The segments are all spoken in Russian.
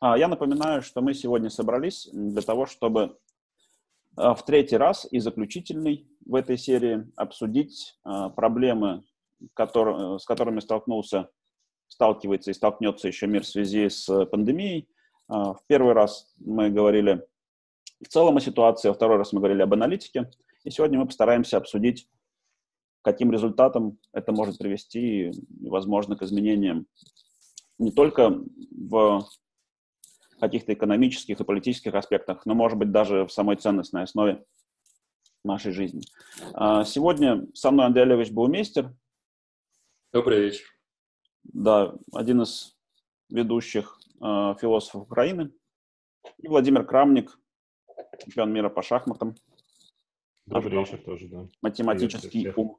Я напоминаю, что мы сегодня собрались для того, чтобы в третий раз и заключительный в этой серии обсудить проблемы, с которыми сталкивается и столкнется еще мир в связи с пандемией. В первый раз мы говорили в целом о ситуации, во второй раз мы говорили об аналитике. И сегодня мы постараемся обсудить, каким результатом это может привести, возможно, к изменениям не только в каких-то экономических и политических аспектах, но, может быть, даже в самой ценностной основе нашей жизни. Сегодня со мной Андрей Олегович Баумейстер. Добрый вечер. Да, один из ведущих философов Украины. И Владимир Крамник, чемпион мира по шахматам. Добрый вечер тоже, да. Математический ум.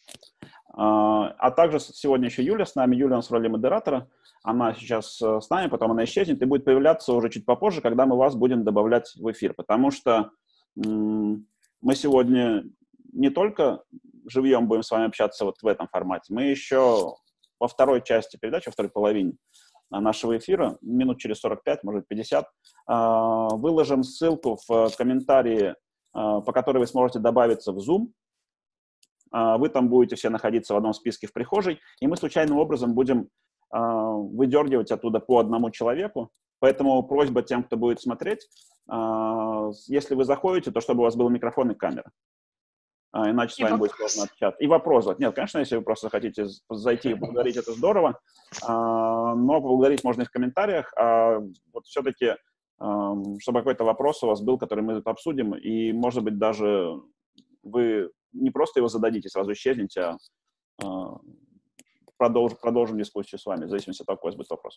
А также сегодня еще Юля с нами. Юля у нас в роли модератора. Она сейчас с нами, потом она исчезнет и будет появляться уже чуть попозже, когда мы вас будем добавлять в эфир. Потому что мы сегодня не только живьем будем с вами общаться вот в этом формате, мы еще во второй части передачи, во второй половине нашего эфира, минут через 45, может 50, выложим ссылку в комментарии, по которой вы сможете добавиться в Zoom. Вы там будете все находиться в одном списке в прихожей, и мы случайным образом будем выдергивать оттуда по одному человеку. Поэтому просьба тем, кто будет смотреть, если вы заходите, то чтобы у вас был микрофон и камера. Иначе с вами будет сложно общаться. И вопрос. Нет, конечно, если вы просто хотите зайти и поблагодарить, это здорово, но поблагодарить можно и в комментариях. Вот все-таки, чтобы какой-то вопрос у вас был, который мы обсудим, и, может быть, даже вы не просто его зададите, сразу исчезнете, а продолжим дискуссию с вами, в зависимости от того, какой у вас будет вопрос.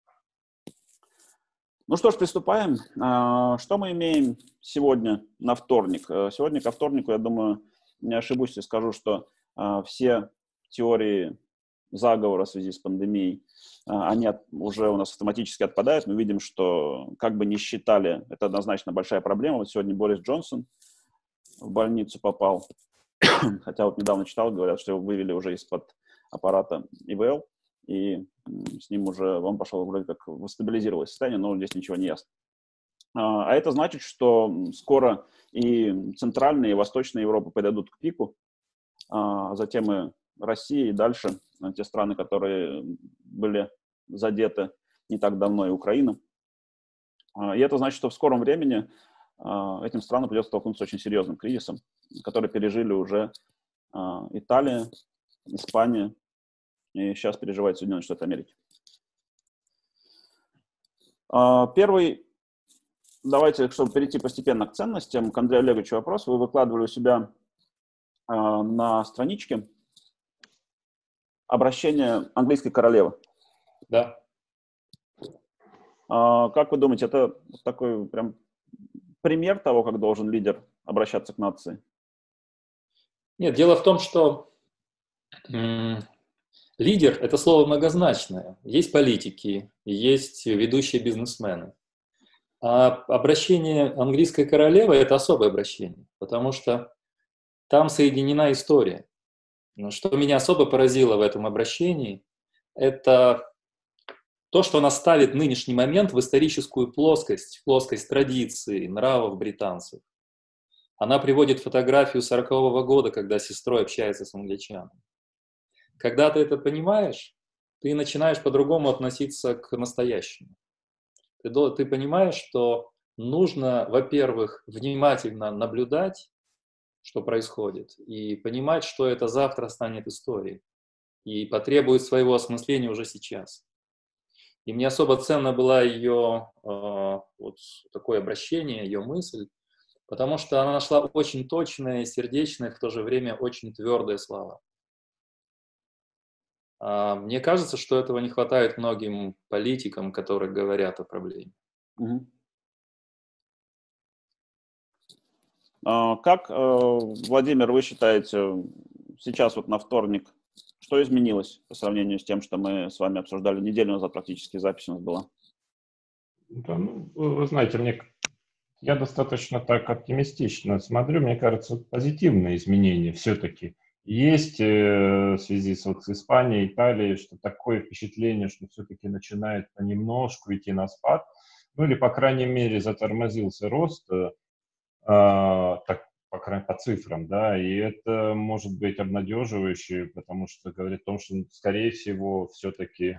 Ну что ж, приступаем. Что мы имеем сегодня на вторник? Сегодня ко вторнику, я думаю, не ошибусь, если скажу, что все теории заговора в связи с пандемией, они уже у нас автоматически отпадают. Мы видим, что как бы ни считали, это однозначно большая проблема. Вот сегодня Борис Джонсон в больницу попал, хотя вот недавно читал, говорят, что его вывели уже из-под аппарата ИВЛ, и с ним уже он пошел, вроде как стабилизировалось состояние, но здесь ничего не ясно. А это значит, что скоро и Центральная, и Восточная Европа подойдут к пику, затем и Россия, и дальше те страны, которые были задеты не так давно, и Украина. И это значит, что в скором времени этим странам придется столкнуться с очень серьезным кризисом, который пережили уже Италия, Испания, и сейчас переживает Соединенные Штаты Америки. Первый, давайте, чтобы перейти постепенно к ценностям, к Андрею Олеговичу вопрос. Вы выкладывали у себя на страничке обращение английской королевы. Да. Как вы думаете, это такой прям пример того, как должен лидер обращаться к нации? Нет, дело в том, что лидер – это слово многозначное. Есть политики, есть ведущие бизнесмены. А обращение английской королевы – это особое обращение, потому что там соединена история. Но что меня особо поразило в этом обращении, это то, что она ставит нынешний момент в историческую плоскость, в плоскость традиций, нравов британцев. Она приводит фотографию 40-го года, когда с сестрой общается с англичанами. Когда ты это понимаешь, ты начинаешь по-другому относиться к настоящему. Ты понимаешь, что нужно, во-первых, внимательно наблюдать, что происходит, и понимать, что это завтра станет историей, и потребует своего осмысления уже сейчас. И мне особо ценно было ее вот такое обращение, ее мысль, потому что она нашла очень точные, сердечные, в то же время очень твердые слова. Мне кажется, что этого не хватает многим политикам, которые говорят о проблеме. Как, Владимир, вы считаете, сейчас вот на вторник, что изменилось по сравнению с тем, что мы с вами обсуждали неделю назад, практически запись у нас была? Да, ну, вы знаете, я достаточно так оптимистично смотрю, мне кажется, позитивные изменения все-таки есть в связи с Испанией, Италией, что такое впечатление, что все-таки начинает понемножку идти на спад. ну или, по крайней мере, затормозился рост, так, по цифрам, да, и это может быть обнадеживающе, потому что говорит о том, что, скорее всего, все-таки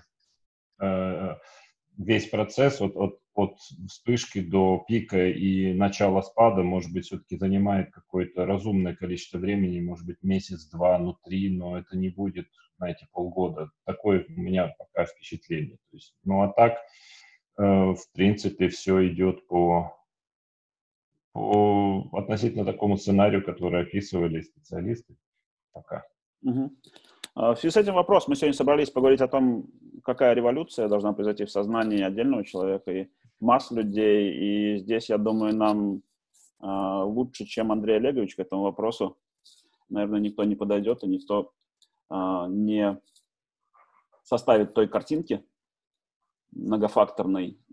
весь процесс от вспышки до пика и начала спада, может быть, все-таки занимает какое-то разумное количество времени, может быть, месяц, два, ну, 3, но это не будет, знаете, полгода. Такое у меня пока впечатление. То есть, ну, а так, в принципе, все идет по относительно такому сценарию, который описывали специалисты пока. Мгм. В связи с этим вопрос. Мы сегодня собрались поговорить о том, какая революция должна произойти в сознании отдельного человека и масс людей. И здесь, я думаю, нам лучше, чем Андрей Олегович к этому вопросу, наверное, никто не подойдет и никто не составит той картинки многофакторной,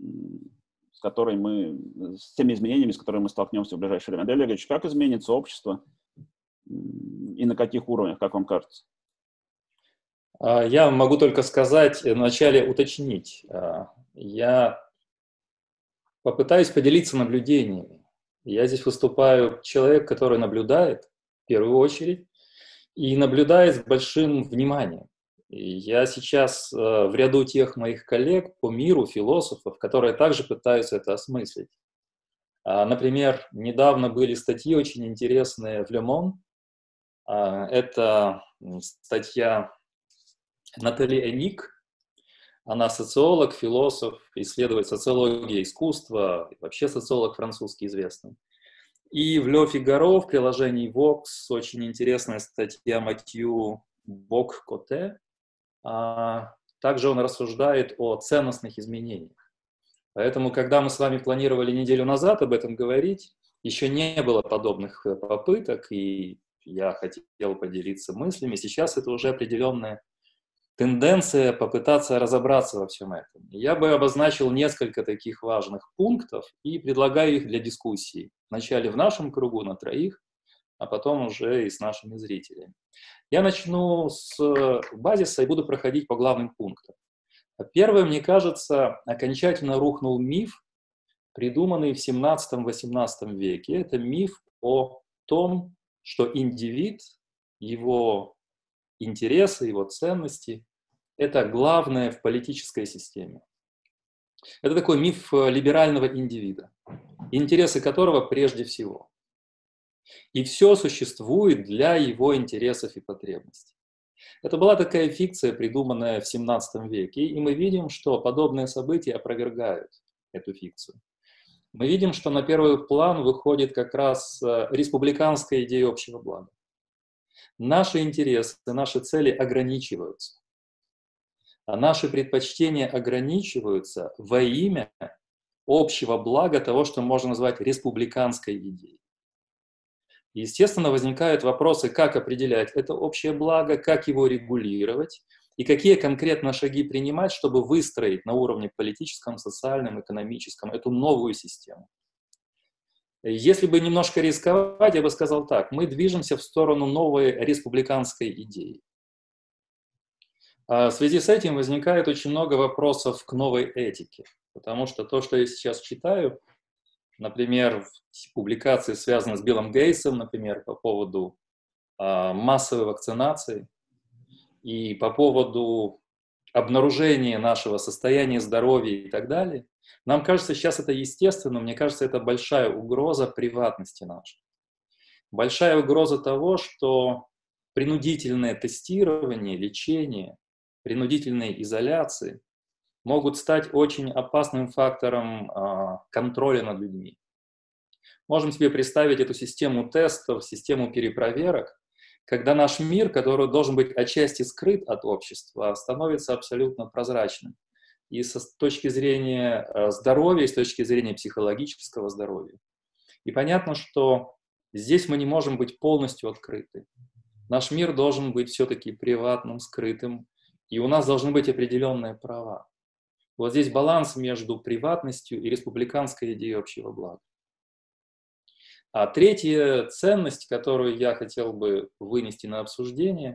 с теми изменениями, с которыми мы столкнемся в ближайшее время. Андрей Олегович, как изменится общество и на каких уровнях, как вам кажется? Я могу только сказать, вначале уточнить. Я попытаюсь поделиться наблюдениями. Я здесь выступаю человек, который наблюдает, в первую очередь, и наблюдает с большим вниманием. И я сейчас в ряду тех моих коллег по миру, философов, которые также пытаются это осмыслить. Например, недавно были статьи очень интересные в Le Monde. Это статья Натали Эник. Она социолог, философ, исследует социологию искусства, вообще социолог французский известный. И в Le Figaro в приложении Vox очень интересная статья Матью Бок-Коте. Также он рассуждает о ценностных изменениях. Поэтому, когда мы с вами планировали неделю назад об этом говорить, еще не было подобных попыток, и я хотел поделиться мыслями. Сейчас это уже определенная тенденция попытаться разобраться во всем этом. Я бы обозначил несколько таких важных пунктов и предлагаю их для дискуссии. Вначале в нашем кругу на троих, а потом уже и с нашими зрителями. Я начну с базиса и буду проходить по главным пунктам. Первое, мне кажется, окончательно рухнул миф, придуманный в 17-18 веке. Это миф о том, что индивид, его интересы, его ценности – это главное в политической системе. Это такой миф либерального индивида, интересы которого прежде всего. И все существует для его интересов и потребностей. Это была такая фикция, придуманная в 17 веке, и мы видим, что подобные события опровергают эту фикцию. Мы видим, что на первый план выходит как раз республиканская идея общего блага. Наши интересы, наши цели ограничиваются. А наши предпочтения ограничиваются во имя общего блага, того, что можно назвать республиканской идеей. Естественно, возникают вопросы, как определять это общее благо, как его регулировать и какие конкретно шаги принимать, чтобы выстроить на уровне политическом, социальном, экономическом эту новую систему. Если бы немножко рисковать, я бы сказал так: мы движемся в сторону новой республиканской идеи. В связи с этим возникает очень много вопросов к новой этике, потому что то, что я сейчас читаю, например, публикации, связанные с Биллом Гейтсом, например, по поводу массовой вакцинации и по поводу обнаружения нашего состояния здоровья и так далее, нам кажется, сейчас это естественно, мне кажется, это большая угроза приватности нашей. Большая угроза того, что принудительное тестирование, лечение, принудительные изоляции могут стать очень опасным фактором контроля над людьми. Можем себе представить эту систему тестов, систему перепроверок, когда наш мир, который должен быть отчасти скрыт от общества, становится абсолютно прозрачным. И с точки зрения здоровья, и с точки зрения психологического здоровья. И понятно, что здесь мы не можем быть полностью открыты. Наш мир должен быть все-таки приватным, скрытым, и у нас должны быть определенные права. Вот здесь баланс между приватностью и республиканской идеей общего блага. А третья ценность, которую я хотел бы вынести на обсуждение,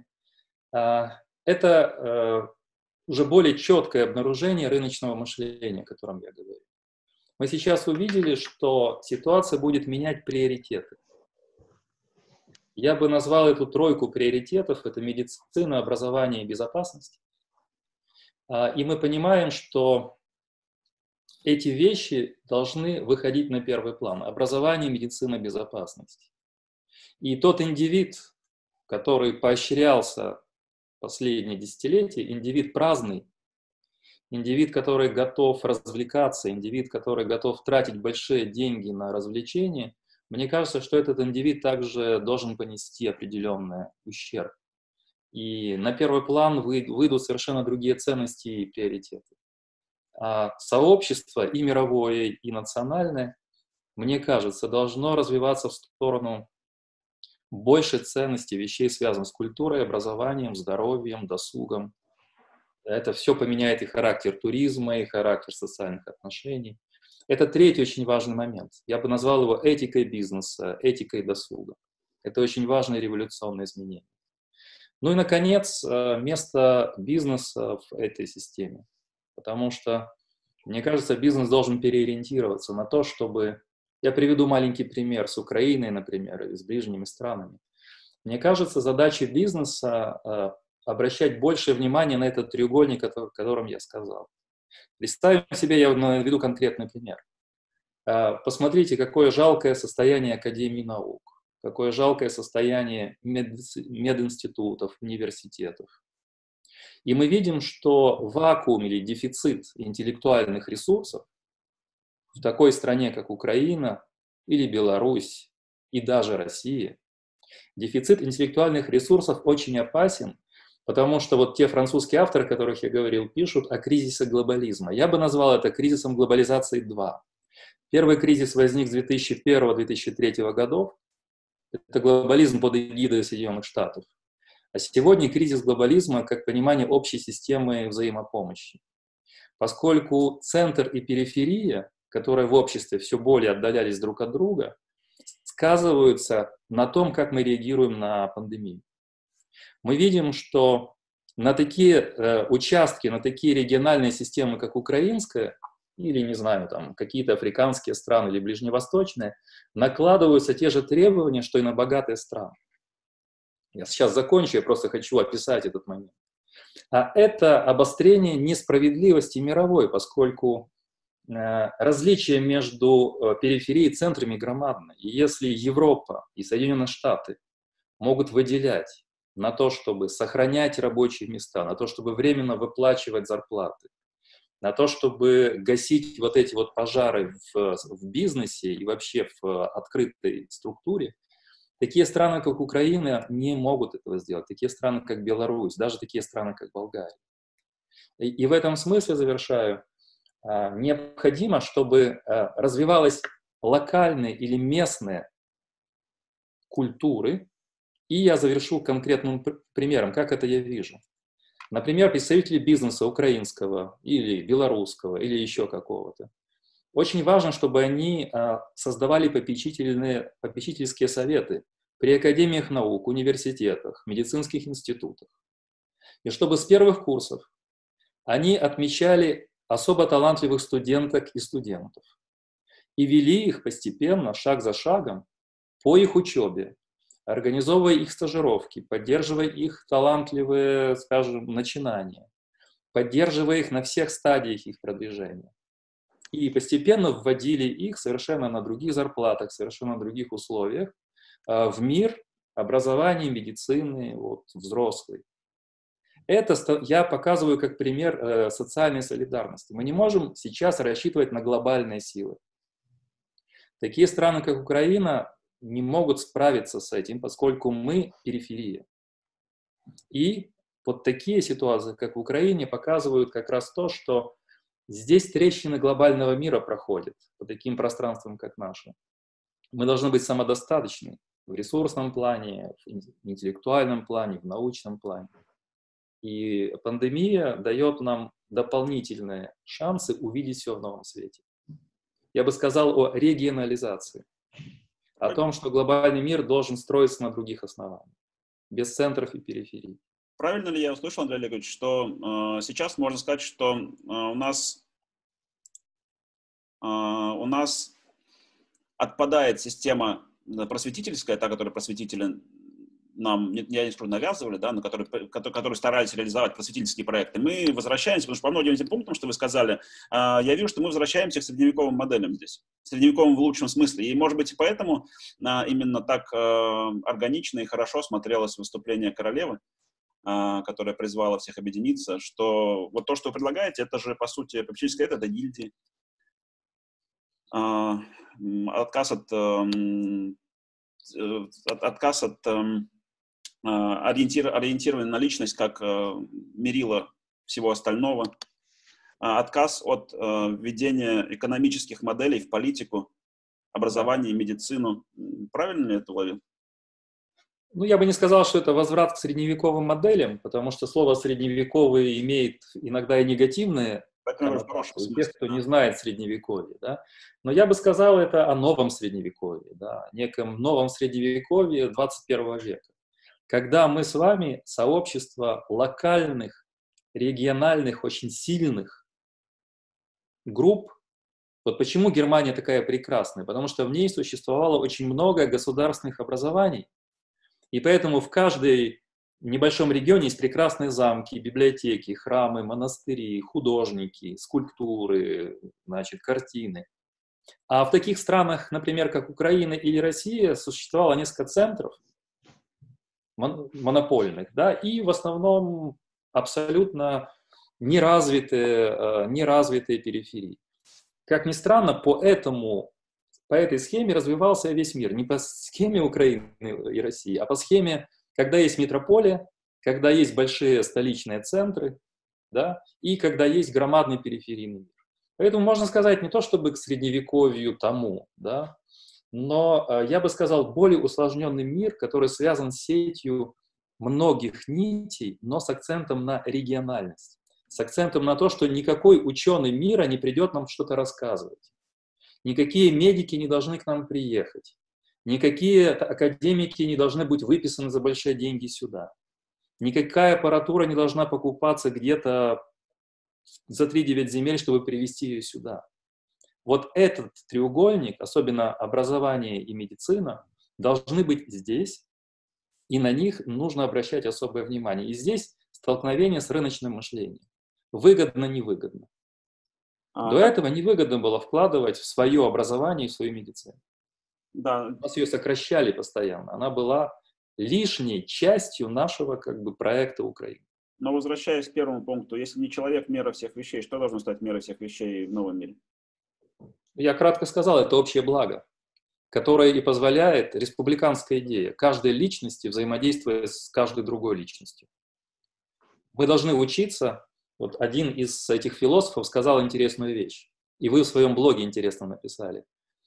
это уже более четкое обнаружение рыночного мышления, о котором я говорю. Мы сейчас увидели, что ситуация будет менять приоритеты. Я бы назвал эту тройку приоритетов, это медицина, образование и безопасность. И мы понимаем, что эти вещи должны выходить на первый план. Образование, медицина, безопасность. И тот индивид, который поощрялся последние десятилетия, индивид праздный, индивид, который готов развлекаться, индивид, который готов тратить большие деньги на развлечения, мне кажется, что этот индивид также должен понести определенный ущерб. И на первый план выйдут совершенно другие ценности и приоритеты. А сообщество и мировое, и национальное, мне кажется, должно развиваться в сторону большей ценности вещей, связанных с культурой, образованием, здоровьем, досугом. Это все поменяет и характер туризма, и характер социальных отношений. Это третий очень важный момент. Я бы назвал его этикой бизнеса, этикой досуга. Это очень важное революционное изменение. Ну и, наконец, место бизнеса в этой системе. Потому что, мне кажется, бизнес должен переориентироваться на то, чтобы... Я приведу маленький пример с Украиной, например, или с ближними странами. Мне кажется, задача бизнеса обращать больше внимания на этот треугольник, о котором я сказал. Представим себе, я наведу конкретный пример. Посмотрите, какое жалкое состояние Академии наук, какое жалкое состояние мединститутов, университетов. И мы видим, что вакуум или дефицит интеллектуальных ресурсов в такой стране, как Украина или Беларусь и даже Россия, дефицит интеллектуальных ресурсов очень опасен, потому что вот те французские авторы, о которых я говорил, пишут о кризисе глобализма. Я бы назвал это кризисом глобализации 2. Первый кризис возник с 2001-2003 годов. Это глобализм под эгидой Соединенных Штатов. А сегодня кризис глобализма как понимание общей системы взаимопомощи. Поскольку центр и периферия, которые в обществе все более отдалялись друг от друга, сказываются на том, как мы реагируем на пандемию. Мы видим, что на такие участки, на такие региональные системы, как украинская, или, не знаю, там какие-то африканские страны или ближневосточные, накладываются те же требования, что и на богатые страны. Я сейчас закончу, я просто хочу описать этот момент. А это обострение несправедливости мировой, поскольку различия между периферией и центрами громадны. И если Европа и Соединенные Штаты могут выделять на то, чтобы сохранять рабочие места, на то, чтобы временно выплачивать зарплаты, на то, чтобы гасить вот эти вот пожары в бизнесе и вообще в открытой структуре, такие страны, как Украина, не могут этого сделать. Такие страны, как Беларусь, даже такие страны, как Болгария. И в этом смысле, завершаю, необходимо, чтобы развивалась локальные или местные культуры. И я завершу конкретным примером, как это я вижу. Например, представители бизнеса украинского или белорусского или еще какого-то. Очень важно, чтобы они создавали попечительские советы при академиях наук, университетах, медицинских институтах. И чтобы с первых курсов они отмечали особо талантливых студенток и студентов и вели их постепенно, шаг за шагом, по их учебе, организовывая их стажировки, поддерживая их талантливые, скажем, начинания, поддерживая их на всех стадиях их продвижения. И постепенно вводили их совершенно на других зарплатах, совершенно на других условиях в мир образования, медицины, вот, взрослый. Это я показываю как пример социальной солидарности. Мы не можем сейчас рассчитывать на глобальные силы. Такие страны, как Украина, не могут справиться с этим, поскольку мы периферия. И вот такие ситуации, как в Украине, показывают как раз то, что здесь трещины глобального мира проходят по таким пространствам, как наше. Мы должны быть самодостаточны в ресурсном плане, в интеллектуальном плане, в научном плане. И пандемия дает нам дополнительные шансы увидеть все в новом свете. Я бы сказал о регионализации, о том, что глобальный мир должен строиться на других основаниях, без центров и периферий. Правильно ли я услышал, Андрей Олегович, что сейчас можно сказать, что у нас у нас отпадает система просветительская, та, которую просветители нам, я не скажу, навязывали, да, но которые старались реализовать просветительские проекты. Мы возвращаемся, потому что по многим этим пунктам, что вы сказали, я вижу, что мы возвращаемся к средневековым моделям здесь. Средневековым в лучшем смысле. И, может быть, и поэтому именно так органично и хорошо смотрелось выступление королевы, которая призвала всех объединиться, что вот то, что вы предлагаете, это же, по сути, попечительская это гильдии. Отказ от ориентирования на личность как мерило всего остального, отказ от введения экономических моделей в политику, образование и медицину. Правильно ли это ловил? Ну, я бы не сказал, что это возврат к средневековым моделям, потому что слово «средневековый» имеет иногда и негативные коннотации, у тех, кто не знает Средневековье, да. Но я бы сказал это о новом Средневековье, да, неком новом Средневековье 21 века. Когда мы с вами сообщество локальных, региональных, очень сильных групп. Вот почему Германия такая прекрасная? Потому что в ней существовало очень много государственных образований. И поэтому в каждой небольшом регионе есть прекрасные замки, библиотеки, храмы, монастыри, художники, скульптуры, значит, картины. А в таких странах, например, как Украина или Россия, существовало несколько центров монопольных, да, и в основном абсолютно неразвитые периферии. Как ни странно, по этой схеме развивался весь мир. Не по схеме Украины и России, а по схеме, когда есть метрополия, когда есть большие столичные центры, да, и когда есть громадный периферийный мир. Поэтому можно сказать не то чтобы к средневековью тому, да, но я бы сказал более усложненный мир, который связан с сетью многих нитей, но с акцентом на региональность, с акцентом на то, что никакой ученый мира не придет нам что-то рассказывать. Никакие медики не должны к нам приехать. Никакие академики не должны быть выписаны за большие деньги сюда. Никакая аппаратура не должна покупаться где-то за 3-9 земель, чтобы привезти ее сюда. Вот этот треугольник, особенно образование и медицина, должны быть здесь, и на них нужно обращать особое внимание. И здесь столкновение с рыночным мышлением. Выгодно-невыгодно. До этого невыгодно было вкладывать в свое образование и в свою медицину. Да. У нас ее сокращали постоянно. Она была лишней частью нашего проекта Украины. Но возвращаясь к первому пункту, если не человек мера всех вещей, что должно стать мерой всех вещей в новом мире? Я кратко сказал, это общее благо, которое и позволяет республиканская идея каждой личности взаимодействовать с каждой другой личностью. Мы должны учиться. Вот один из этих философов сказал интересную вещь, и вы в своем блоге интересно написали.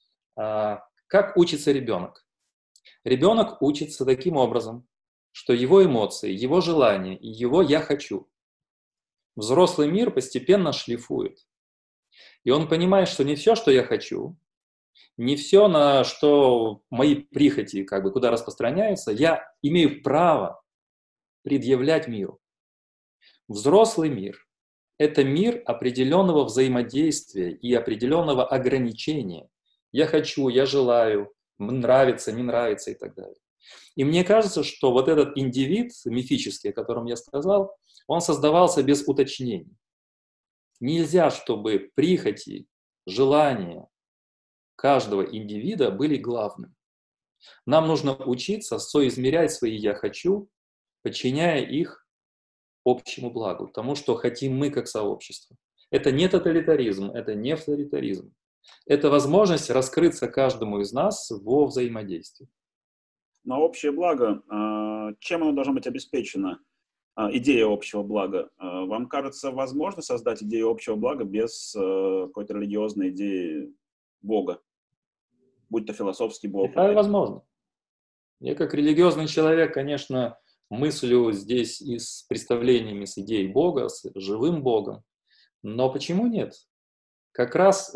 Как учится ребенок? Ребенок учится таким образом, что его эмоции, его желания и его «я хочу» взрослый мир постепенно шлифует. И он понимает, что не все, что я хочу, не все, на что мои прихоти куда распространяются, я имею право предъявлять миру. Взрослый мир – это мир определенного взаимодействия и определенного ограничения. Я хочу, я желаю, нравится, не нравится и так далее. И мне кажется, что вот этот индивид мифический, о котором я сказал, он создавался без уточнений. Нельзя, чтобы прихоти, желания каждого индивида были главным. Нам нужно учиться соизмерять свои «я хочу», подчиняя их общему благу, тому, что хотим мы как сообщество. Это не тоталитаризм, это не авторитаризм. Это возможность раскрыться каждому из нас во взаимодействии. Но общее благо, чем оно должно быть обеспечено? Идея общего блага. Вам кажется, возможно создать идею общего блага без какой-то религиозной идеи Бога? Будь то философский Бог. Это возможно. Я как религиозный человек, конечно, мыслю здесь и с представлениями, с идеей Бога, с живым Богом. Но почему нет? Как раз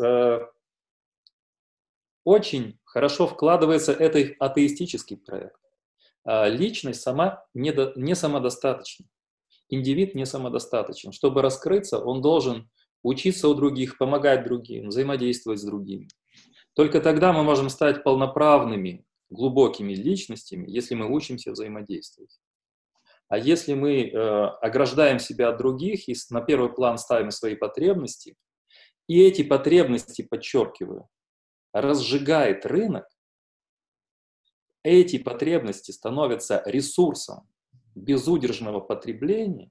очень хорошо вкладывается этот атеистический проект. Личность сама не самодостаточна. Индивид не самодостаточен. Чтобы раскрыться, он должен учиться у других, помогать другим, взаимодействовать с другими. Только тогда мы можем стать полноправными, глубокими личностями, если мы учимся взаимодействовать. А если мы ограждаем себя от других и на первый план ставим свои потребности, и эти потребности, подчеркиваю, разжигает рынок, эти потребности становятся ресурсом безудержного потребления,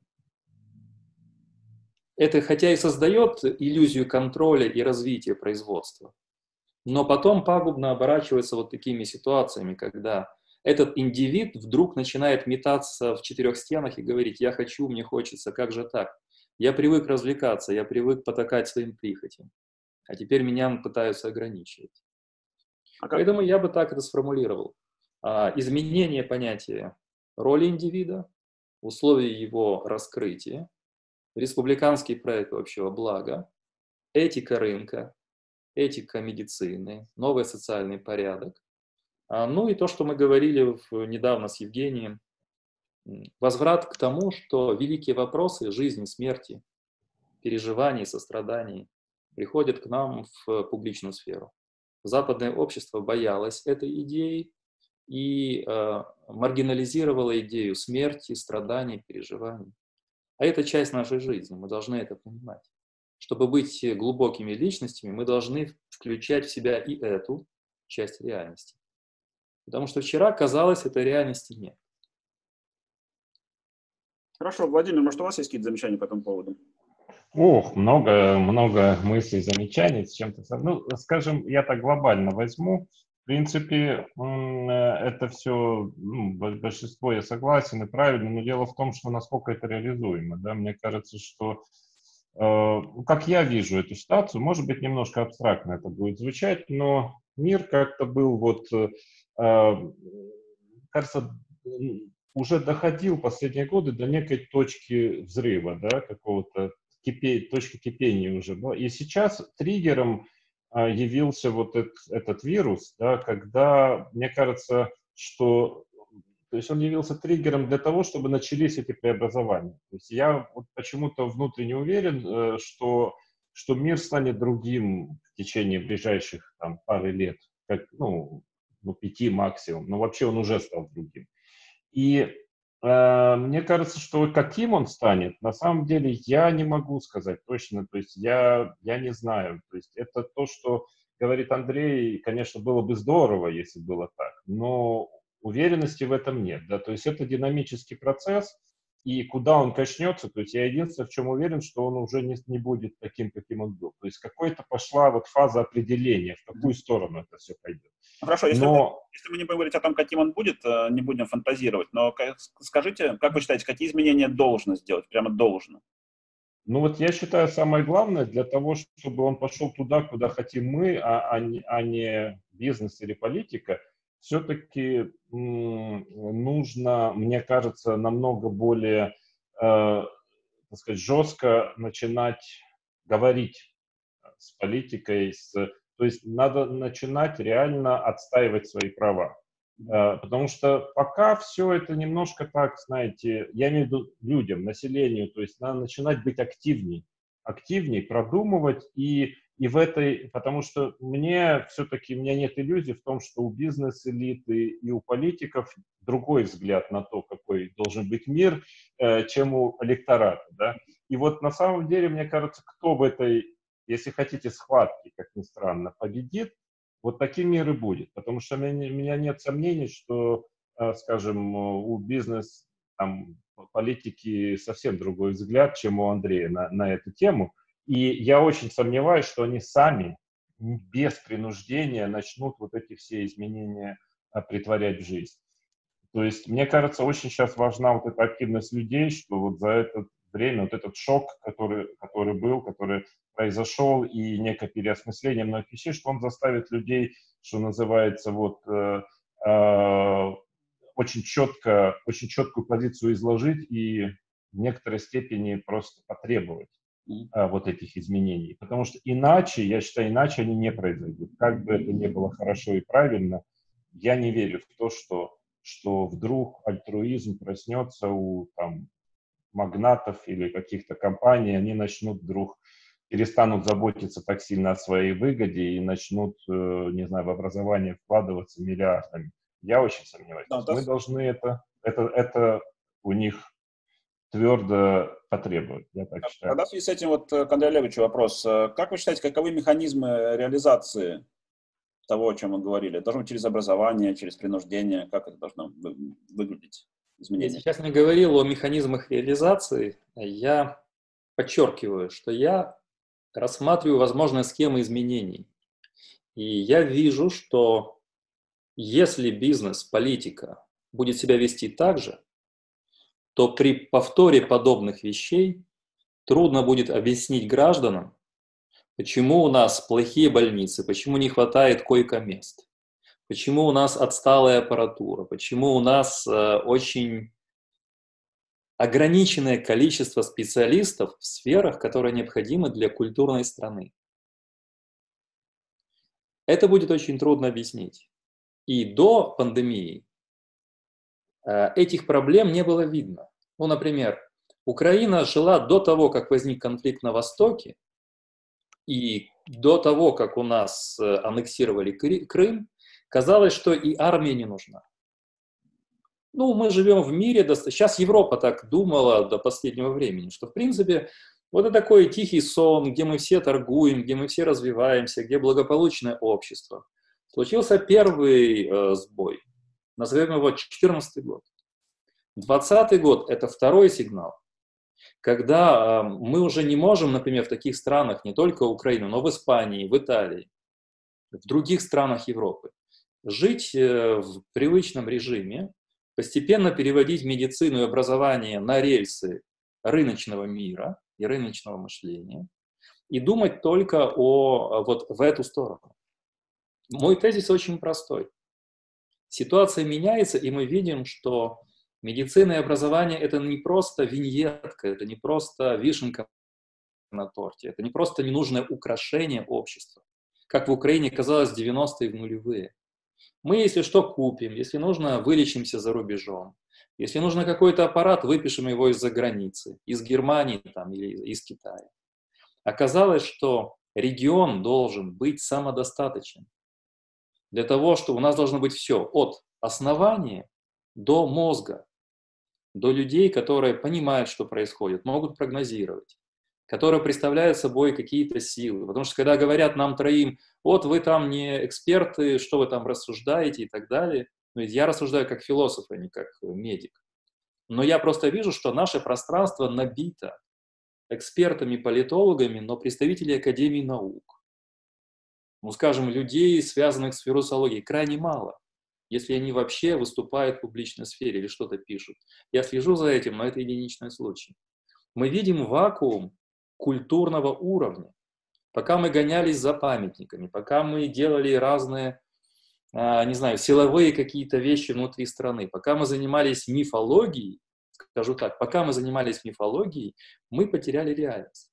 это хотя и создает иллюзию контроля и развития производства, но потом пагубно оборачивается вот такими ситуациями, когда этот индивид вдруг начинает метаться в четырех стенах и говорить: я хочу, мне хочется, как же так? Я привык развлекаться, я привык потакать своим прихотям, а теперь меня пытаются ограничивать. Поэтому я бы так это сформулировал. Изменение понятия роли индивида, условий его раскрытия, республиканский проект общего блага, этика рынка, этика медицины, новый социальный порядок. Ну и то, что мы говорили недавно с Евгением, возврат к тому, что великие вопросы жизни, смерти, переживаний, состраданий приходят к нам в публичную сферу. Западное общество боялось этой идеи и маргинализировало идею смерти, страданий, переживаний. А это часть нашей жизни, мы должны это понимать. Чтобы быть глубокими личностями, мы должны включать в себя и эту часть реальности. Потому что вчера, казалось, этой реальности нет. Хорошо, Владимир, может, у вас есть какие-то замечания по этому поводу? Ох, много мыслей, замечаний, с чем-то. Ну, скажем, я так глобально возьму. В принципе, это все, большинство я согласен и правильно, но дело в том, что насколько это реализуемо. Да? Мне кажется, что, как я вижу эту ситуацию, может быть, немножко абстрактно это будет звучать, но мир как-то был кажется, уже доходил последние годы до некой точки взрыва, да, какого-то точки кипения уже была. И сейчас триггером явился вот этот вирус, да, когда, мне кажется, что то есть он явился триггером для того, чтобы начались эти преобразования. То есть я вот почему-то внутренне уверен, что мир станет другим в течение ближайших там, пары лет, как, 5 максимум, но вообще он уже стал другим. И мне кажется, что каким он станет, на самом деле я не могу сказать точно, то есть я не знаю. То есть это то, что говорит Андрей, конечно, было бы здорово, если было так, но уверенности в этом нет. Да? То есть это динамический процесс, и куда он качнется, то есть я единственное, в чем уверен, что он уже не будет таким, каким он был. То есть какой-то пошла вот фаза определения, в какую сторону это все пойдет. Хорошо, если мы не будем говорить о том, каким он будет, не будем фантазировать, но скажите, как вы считаете, какие изменения должно сделать, прямо должно? Ну вот я считаю, самое главное для того, чтобы он пошел туда, куда хотим мы, а не бизнес или политика, все-таки нужно, мне кажется, намного более, так сказать, жестко начинать говорить с политикой, то есть надо начинать реально отстаивать свои права. Потому что пока все это немножко так, знаете, я имею в виду людям, населению, то есть надо начинать быть активней, продумывать в этой, потому что все-таки у меня нет иллюзий в том, что у бизнес-элиты и у политиков другой взгляд на то, какой должен быть мир, чем у электората, да. И вот на самом деле, мне кажется, кто в этой, если хотите, схватке, как ни странно, победит, вот таким мир и будет, потому что у меня нет сомнений, что, скажем, у политики совсем другой взгляд, чем у Андрея на эту тему. И я очень сомневаюсь, что они сами без принуждения начнут вот эти все изменения притворять в жизнь. То есть, мне кажется, очень сейчас важна вот эта активность людей, что вот за это время, вот этот шок, который произошел, и некое переосмысление многих вещей, что он заставит людей, что называется, очень четкую позицию изложить и в некоторой степени просто потребовать вот этих изменений. Потому что иначе, я считаю, иначе они не произойдут. Как бы это ни было хорошо и правильно, я не верю в то, что вдруг альтруизм проснется у магнатов или каких-то компаний, они начнут вдруг перестанут заботиться так сильно о своей выгоде и начнут, не знаю, в образование вкладываться миллиардами. Я очень сомневаюсь. Да, Мы должны это у них твердо потребовать, я так считаю. Тогда в связи с этим вот к Андрею Олеговичу вопрос. Как вы считаете, каковы механизмы реализации того, о чем мы говорили? Должно быть через образование, через принуждение? Как это должно выглядеть, Я изменение? сейчас не говорил о механизмах реализации. Я подчеркиваю, что я рассматриваю возможные схемы изменений. И я вижу, что если бизнес, политика будет себя вести так же, то при повторе подобных вещей трудно будет объяснить гражданам, почему у нас плохие больницы, почему не хватает койко-мест, почему у нас отсталая аппаратура, почему у нас очень ограниченное количество специалистов в сферах, которые необходимы для культурной страны. Это будет очень трудно объяснить. И до пандемии этих проблем не было видно. Ну, например, Украина жила до того, как возник конфликт на Востоке, и до того, как у нас аннексировали Крым, казалось, что и армия не нужна. Ну, мы живем в мире, сейчас Европа так думала до последнего времени, что, в принципе, вот это такой тихий сон, где мы все торгуем, где мы все развиваемся, где благополучное общество. Случился первый сбой, назовем его 2014 год. 2020 год – это второй сигнал, когда мы уже не можем, например, в таких странах, не только Украина, но в Испании, в Италии, в других странах Европы, жить в привычном режиме, постепенно переводить медицину и образование на рельсы рыночного мира и рыночного мышления и думать только вот в эту сторону. Мой тезис очень простой. Ситуация меняется, и мы видим, что медицина и образование – это не просто виньетка, это не просто вишенка на торте, это не просто ненужное украшение общества, как в Украине казалось в 90-е, в нулевые. Мы, если что, купим, если нужно, вылечимся за рубежом. Если нужно какой-то аппарат, выпишем его из-за границы, из Германии там, или из Китая. Оказалось, что регион должен быть самодостаточен. Для того, чтобы у нас должно быть все, от основания до мозга, до людей, которые понимают, что происходит, могут прогнозировать, которые представляют собой какие-то силы. Потому что когда говорят нам троим, вот вы там не эксперты, что вы там рассуждаете и так далее, но ведь я рассуждаю как философ, а не как медик. Но я просто вижу, что наше пространство набито экспертами, политологами, но представителей Академии наук. Ну, скажем, людей, связанных с вирусологией, крайне мало, если они вообще выступают в публичной сфере или что-то пишут. Я слежу за этим, но это единичный случай. Мы видим вакуум культурного уровня. Пока мы гонялись за памятниками, пока мы делали разные, не знаю, силовые какие-то вещи внутри страны, пока мы занимались мифологией, скажу так, пока мы занимались мифологией, мы потеряли реальность.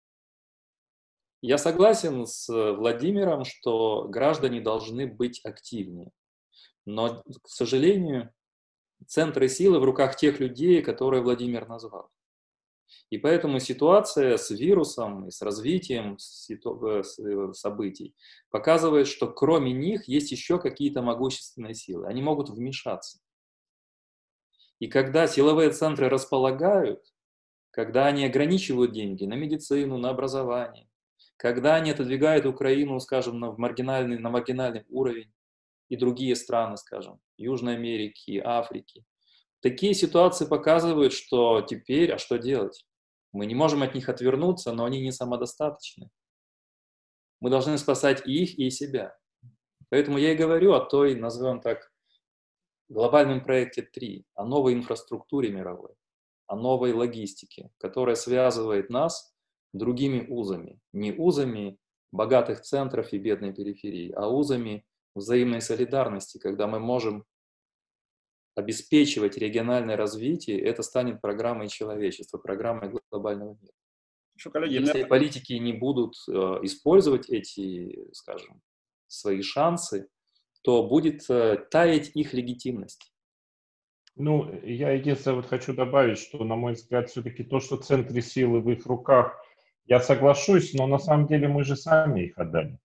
Я согласен с Владимиром, что граждане должны быть активнее. Но, к сожалению, центры силы в руках тех людей, которые Владимир назвал. И поэтому ситуация с вирусом и с развитием событий показывает, что кроме них есть еще какие-то могущественные силы. Они могут вмешаться. И когда силовые центры располагают, когда они ограничивают деньги на медицину, на образование, когда они отодвигают Украину, скажем, на маргинальный уровень и другие страны, скажем, Южной Америки, Африки, такие ситуации показывают, что теперь, а что делать? Мы не можем от них отвернуться, но они не самодостаточны. Мы должны спасать и их, и себя. Поэтому я и говорю о той, назовем так, глобальном проекте 3, о новой инфраструктуре мировой, о новой логистике, которая связывает нас другими узами. Не узами богатых центров и бедной периферии, а узами взаимной солидарности, когда мы можем обеспечивать региональное развитие, это станет программой человечества, программой глобального мира. Что, коллеги, если политики не будут использовать эти, скажем, свои шансы, то будет таять их легитимность. Ну, я единственное вот хочу добавить, что, на мой взгляд, все-таки то, что центры силы в их руках, Я соглашусь, но на самом деле мы же сами их отдали.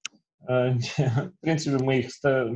В принципе, мы их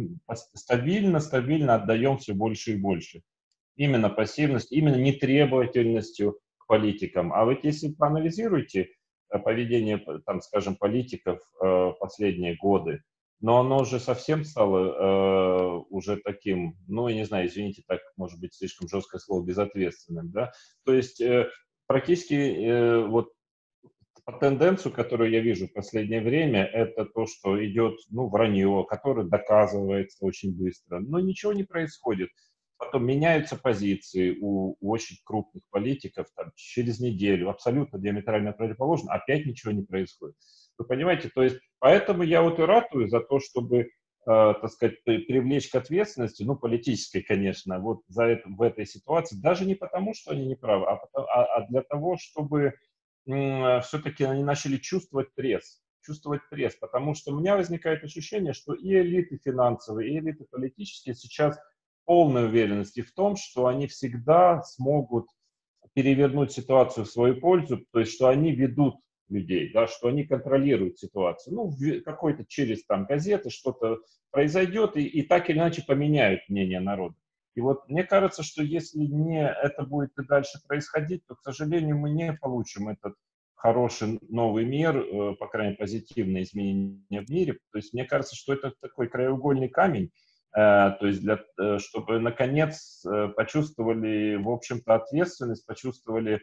стабильно отдаем все больше и больше. Именно пассивностью, именно нетребовательностью к политикам. А вот если проанализируете поведение, там, скажем, политиков последние годы, но оно уже совсем стало уже таким, ну, я не знаю, извините, так, может быть, слишком жесткое слово, безответственным, да. То есть практически вот тенденцию, которую я вижу в последнее время, это то, что идет, ну, вранье, которое доказывается очень быстро, но ничего не происходит. Потом меняются позиции у очень крупных политиков там, через неделю, абсолютно диаметрально противоположно, опять ничего не происходит. Вы понимаете, то есть поэтому я вот и ратую за то, чтобы, так сказать, привлечь к ответственности, ну, политической, конечно, вот за это, в этой ситуации, даже не потому, что они не правы, а для того, чтобы все-таки они начали чувствовать пресс, потому что у меня возникает ощущение, что и элиты финансовые, и элиты политические сейчас полной уверенности в том, что они всегда смогут перевернуть ситуацию в свою пользу, то есть что они ведут людей, да, что они контролируют ситуацию. Ну, какой-то через там газеты что-то произойдет и так или иначе поменяют мнение народа. И вот мне кажется, что если не это будет и дальше происходить, то, к сожалению, мы не получим этот хороший новый мир, по крайней мере, позитивные изменения в мире. То есть мне кажется, что это такой краеугольный камень, то есть чтобы, наконец, почувствовали, в общем-то, ответственность, почувствовали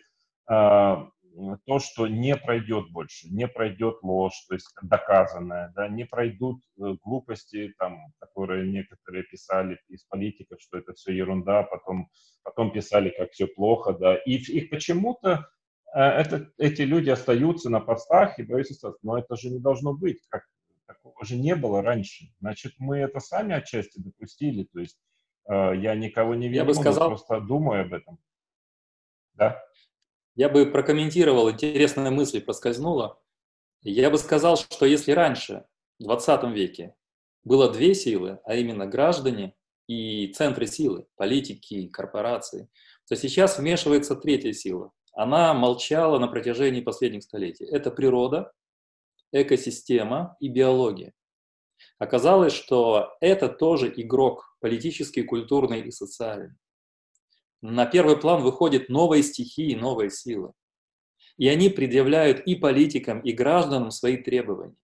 то, что не пройдет больше, не пройдет ложь, то есть доказанная, да, не пройдут глупости, там, которые некоторые писали из политиков, что это все ерунда, потом писали, как все плохо, да, и почему-то эти люди остаются на постах и боятся остаться. Но это же не должно быть, такого же не было раньше. Значит, мы это сами отчасти допустили, то есть я никого не Я бы виню, но сказал, просто думаю об этом, да. я бы прокомментировал, интересная мысль проскользнула. Я бы сказал, что если раньше, в 20 веке, было две силы, а именно граждане и центры силы, политики, корпорации, то сейчас вмешивается третья сила. Она молчала на протяжении последних столетий. Это природа, экосистема и биология. Оказалось, что это тоже игрок политический, культурный и социальный. На первый план выходят новые стихии, новые силы. И они предъявляют и политикам, и гражданам свои требования.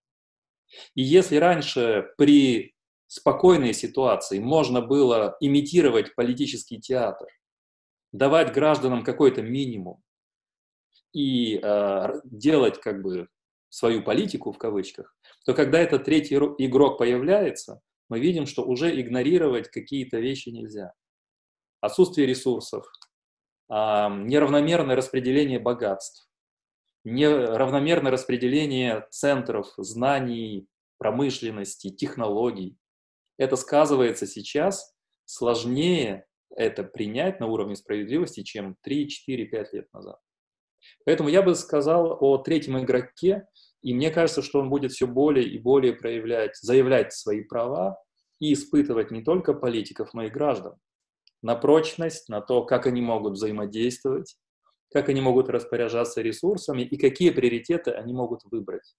И если раньше при спокойной ситуации можно было имитировать политический театр, давать гражданам какой-то минимум и делать как бы свою политику в кавычках, то когда этот третий игрок появляется, мы видим, что уже игнорировать какие-то вещи нельзя. Отсутствие ресурсов, неравномерное распределение богатств, неравномерное распределение центров знаний, промышленности, технологий. Это сказывается сейчас, сложнее это принять на уровне справедливости, чем 3, 4, 5 лет назад. Поэтому я бы сказал о третьем игроке, и мне кажется, что он будет все более и более заявлять свои права и испытывать не только политиков, но и граждан на прочность, на то, как они могут взаимодействовать, как они могут распоряжаться ресурсами и какие приоритеты они могут выбрать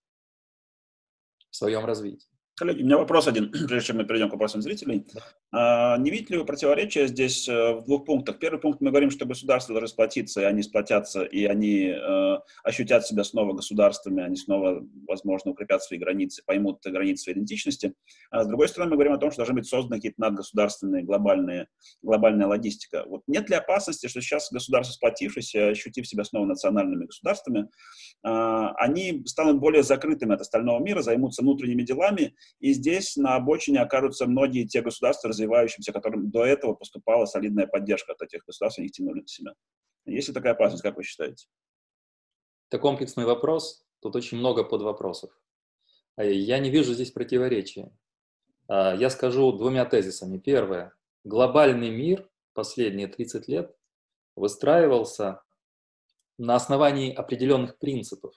в своем развитии. Коллеги, у меня вопрос один, прежде чем мы перейдем к вопросам зрителей. Да. Не видите ли вы противоречия здесь в двух пунктах? Первый пункт, мы говорим, что государства должны сплотиться, и они сплотятся, и они ощутят себя снова государствами, они снова, возможно, укрепят свои границы, поймут границы своей идентичности. А с другой стороны, мы говорим о том, что должны быть созданы какие-то надгосударственные, глобальная логистика. Вот нет ли опасности, что сейчас государства, сплотившись, ощутив себя снова национальными государствами, они станут более закрытыми от остального мира, займутся внутренними делами, и здесь на обочине окажутся многие те государства, развивающимся, которым до этого поступала солидная поддержка от этих государств, они их тянули на себя. Есть ли такая опасность, как вы считаете? Это комплексный вопрос, тут очень много подвопросов. Я не вижу здесь противоречия. Я скажу двумя тезисами. Первое. Глобальный мир последние 30 лет выстраивался на основании определенных принципов.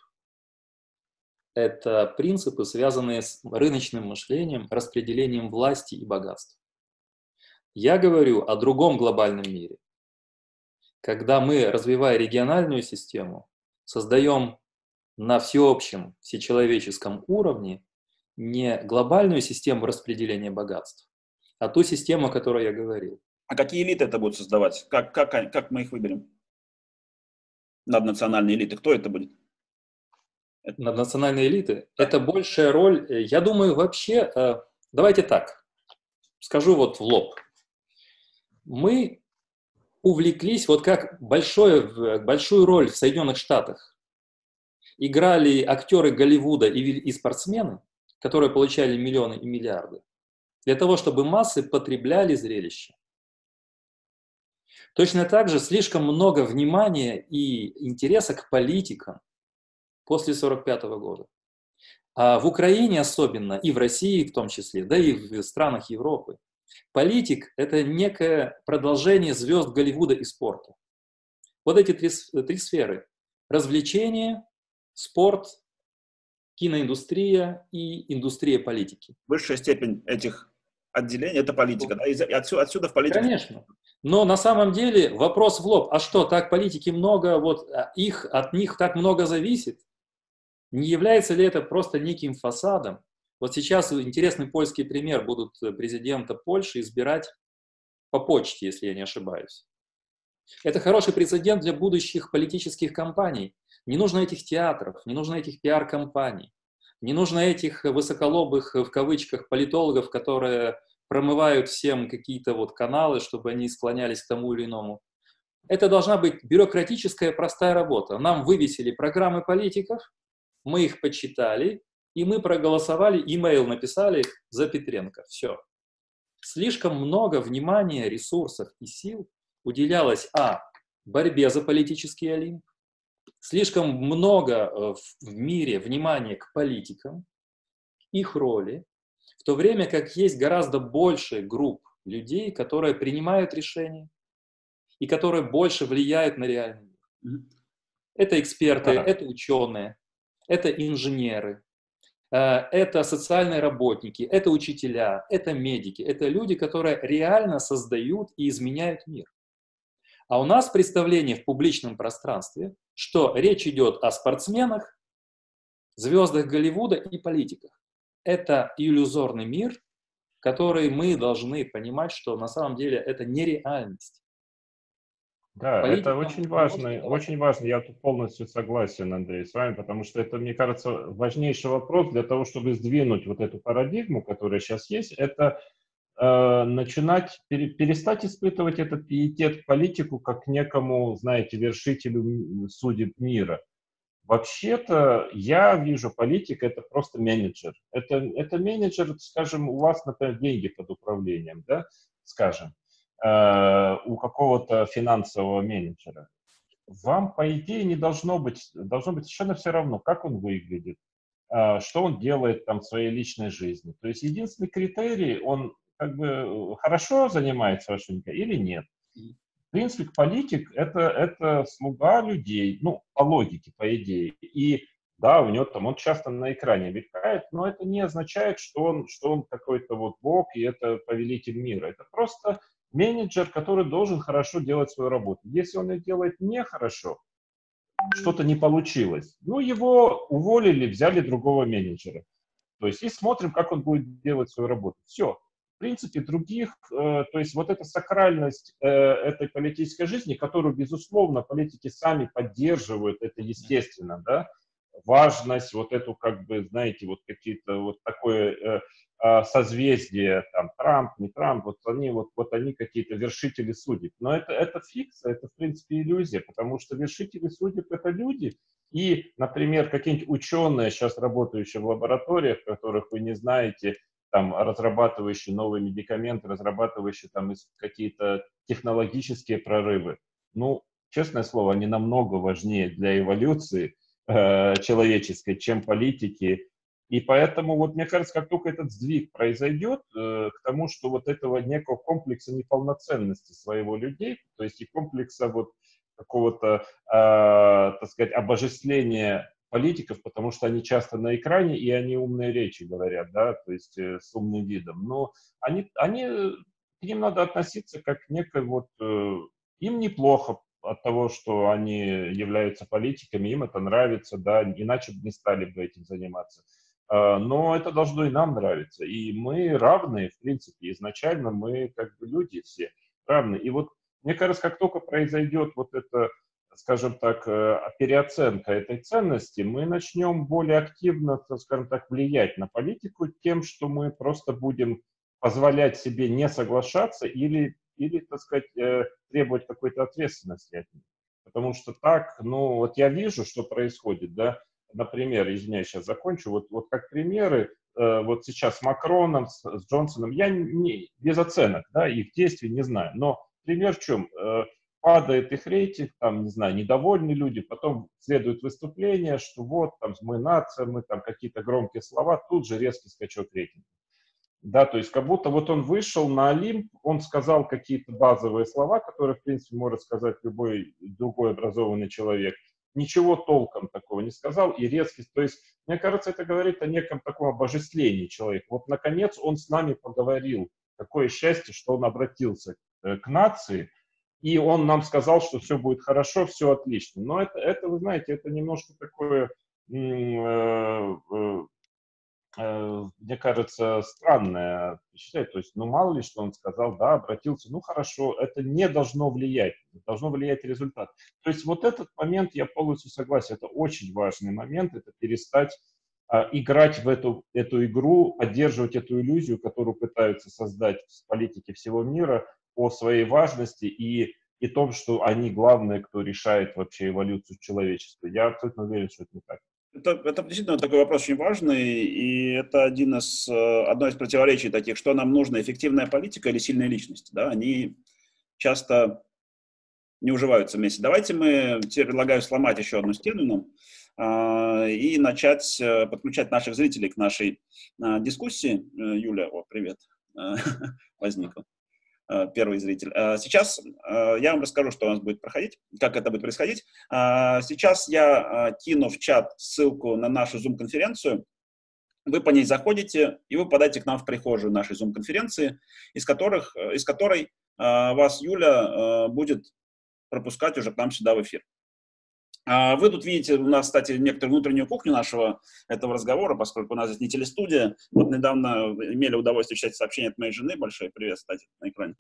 Это принципы, связанные с рыночным мышлением, распределением власти и богатств. Я говорю о другом глобальном мире. Когда мы, развивая региональную систему, создаем на всеобщем, всечеловеческом уровне не глобальную систему распределения богатств, а ту систему, о которой я говорил. А какие элиты это будут создавать? Как мы их выберем? Наднациональные элиты. Кто это будет? Наднациональные элиты – это большая роль, я думаю, вообще, давайте так, скажу вот в лоб. Мы увлеклись, вот как большую роль в Соединенных Штатах играли актеры Голливуда и спортсмены, которые получали миллионы и миллиарды, для того, чтобы массы потребляли зрелище. Точно так же слишком много внимания и интереса к политикам после 1945 года. А в Украине особенно, и в России в том числе, да и в странах Европы, политик – это некое продолжение звезд Голливуда и спорта. Вот эти три сферы – развлечение, спорт, киноиндустрия и индустрия политики. Высшая степень этих отделений – это политика. Да? И отсюда в политике… Конечно. Но на самом деле вопрос в лоб. А что, так политики много, вот от них так много зависит? Не является ли это просто неким фасадом? Вот сейчас интересный польский пример. Будут президента Польши избирать по почте, если я не ошибаюсь. Это хороший прецедент для будущих политических кампаний. Не нужно этих театров, не нужно этих пиар-компаний, не нужно этих высоколобых, в кавычках, политологов, которые промывают всем какие-то вот каналы, чтобы они склонялись к тому или иному. Это должна быть бюрократическая простая работа. Нам вывесили программы политиков, мы их почитали, и мы проголосовали, имейл написали за Петренко. Все. Слишком много внимания, ресурсов и сил уделялось борьбе за политический олимп, слишком много в мире внимания к политикам, их роли, в то время как есть гораздо больше групп людей, которые принимают решения и которые больше влияют на реальный мир. Это эксперты, это ученые, это инженеры, это социальные работники, это учителя, это медики, это люди, которые реально создают и изменяют мир. А у нас представление в публичном пространстве, что речь идет о спортсменах, звездах Голливуда и политиках. Это иллюзорный мир, который мы должны понимать, что на самом деле это нереальность. Да, это очень важно, я тут полностью согласен, Андрей, с вами, потому что это, мне кажется, важнейший вопрос для того, чтобы сдвинуть вот эту парадигму, которая сейчас есть, это начинать, перестать испытывать этот пиетет к политику как к некому, знаете, вершителю судеб мира. Вообще-то я вижу политик это просто менеджер. Это менеджер, скажем, у вас, например, деньги под управлением, да, скажем, у какого-то финансового менеджера. Вам, по идее, должно быть совершенно все равно, как он выглядит, что он делает там в своей личной жизни. То есть единственный критерий, он как бы хорошо занимается вашим или нет. В принципе, политик это слуга людей, ну, по логике, по идее. И да, у него там, он часто на экране мелькает, но это не означает, что он какой-то вот бог и это повелитель мира. Это просто менеджер, который должен хорошо делать свою работу. Если он ее делает нехорошо, что-то не получилось, ну, его уволили, взяли другого менеджера. То есть и смотрим, как он будет делать свою работу. Все. В принципе, других, то есть вот эта сакральность этой политической жизни, которую, безусловно, политики сами поддерживают, это естественно, да, важность, вот эту, как бы, знаете, вот какие-то вот такое созвездие, там, Трамп, не Трамп, вот они какие-то вершители судеб. Но это фикция, это, в принципе, иллюзия, потому что вершители судеб — это люди. И, например, какие-нибудь ученые, сейчас работающие в лабораториях, которых вы не знаете, там, разрабатывающие новые медикаменты, разрабатывающие там какие-то технологические прорывы. Ну, честное слово, они намного важнее для эволюции человеческой, чем политики. И поэтому, вот мне кажется, как только этот сдвиг произойдет к тому, что вот этого некого комплекса неполноценности своего людей, то есть и комплекса вот какого-то, так сказать, обожествления политиков, потому что они часто на экране, и они умные речи говорят, да, то есть с умным видом. Но к ним надо относиться как к некой вот, им неплохо, от того, что они являются политиками, им это нравится, да, иначе бы не стали бы этим заниматься. Но это должно и нам нравиться. И мы равны, в принципе, изначально мы как бы люди все равны. И вот мне кажется, как только произойдет вот это, скажем так, переоценка этой ценности, мы начнем более активно, скажем так, влиять на политику тем, что мы просто будем позволять себе не соглашаться или так сказать, требовать какой-то ответственности от них. Потому что так, ну, вот я вижу, что происходит, да, например, извиняюсь, сейчас закончу, вот как примеры, вот сейчас с Макроном, с Джонсоном, я без оценок, да, их действий не знаю, но пример в чем? Падает их рейтинг, там, не знаю, недовольны люди, потом следует выступление, что вот, там, мы нация, мы там какие-то громкие слова, тут же резкий скачок рейтинга. Да, то есть как будто вот он вышел на Олимп, он сказал какие-то базовые слова, которые, в принципе, может сказать любой другой образованный человек. Ничего толком такого не сказал и резкий. То есть, мне кажется, это говорит о неком таком обожествлении человека. Вот, наконец, он с нами поговорил. Какое счастье, что он обратился к нации, и он нам сказал, что все будет хорошо, все отлично. Но это вы знаете, это немножко такое... мне кажется, странное впечатление. То есть, ну, мало ли, что он сказал, да, обратился, ну, хорошо, это не должно влиять, должно влиять результат. То есть, вот этот момент, я полностью согласен, это очень важный момент, это перестать играть в эту игру, поддерживать эту иллюзию, которую пытаются создать политики всего мира о своей важности и том, что они главные, кто решает вообще эволюцию человечества. Я абсолютно уверен, что это не так. Это действительно такой вопрос очень важный, и это одно из противоречий таких, что нам нужно, эффективная политика или сильная личность. Да? Они часто не уживаются вместе. Давайте мы, теперь предлагаю сломать еще одну стену и начать подключать наших зрителей к нашей дискуссии. Юля, привет, возникла. Первый зритель. Сейчас я вам расскажу, что у нас будет проходить, как это будет происходить. Сейчас я кину в чат ссылку на нашу Zoom-конференцию. Вы по ней заходите, и вы попадаете к нам в прихожую нашей Zoom-конференции, из которой вас Юля будет пропускать уже к нам сюда в эфир. Вы тут видите у нас, кстати, некоторую внутреннюю кухню нашего этого разговора, поскольку у нас здесь не телестудия. Вот недавно имели удовольствие читать сообщение от моей жены. Большой привет, кстати, на экране.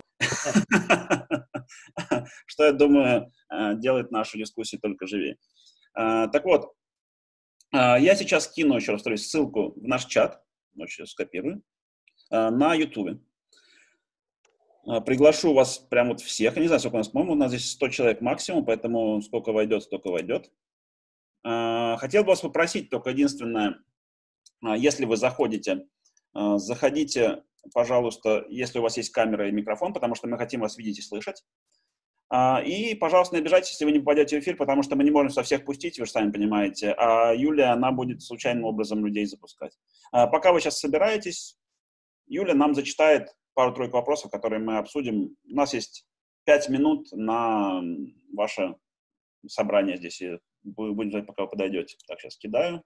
Что, я думаю, делает нашу дискуссию только живее. Так вот, я сейчас кину, еще раз повторюсь, ссылку в наш чат, сейчас скопирую, на YouTube. Приглашу вас прям вот всех. Я не знаю, сколько у нас, по-моему, у нас здесь 100 человек максимум, поэтому сколько войдет, столько войдет. Хотел бы вас попросить только единственное, если вы заходите, заходите, пожалуйста, если у вас есть камера и микрофон, потому что мы хотим вас видеть и слышать. И, пожалуйста, не обижайтесь, если вы не попадете в эфир, потому что мы не можем со всех пустить, вы же сами понимаете, а Юля, она будет случайным образом людей запускать. Пока вы сейчас собираетесь, Юля нам зачитает пару-тройку вопросов, которые мы обсудим. У нас есть 5 минут на ваше собрание здесь. И будем ждать, пока вы подойдете. Так, сейчас кидаю.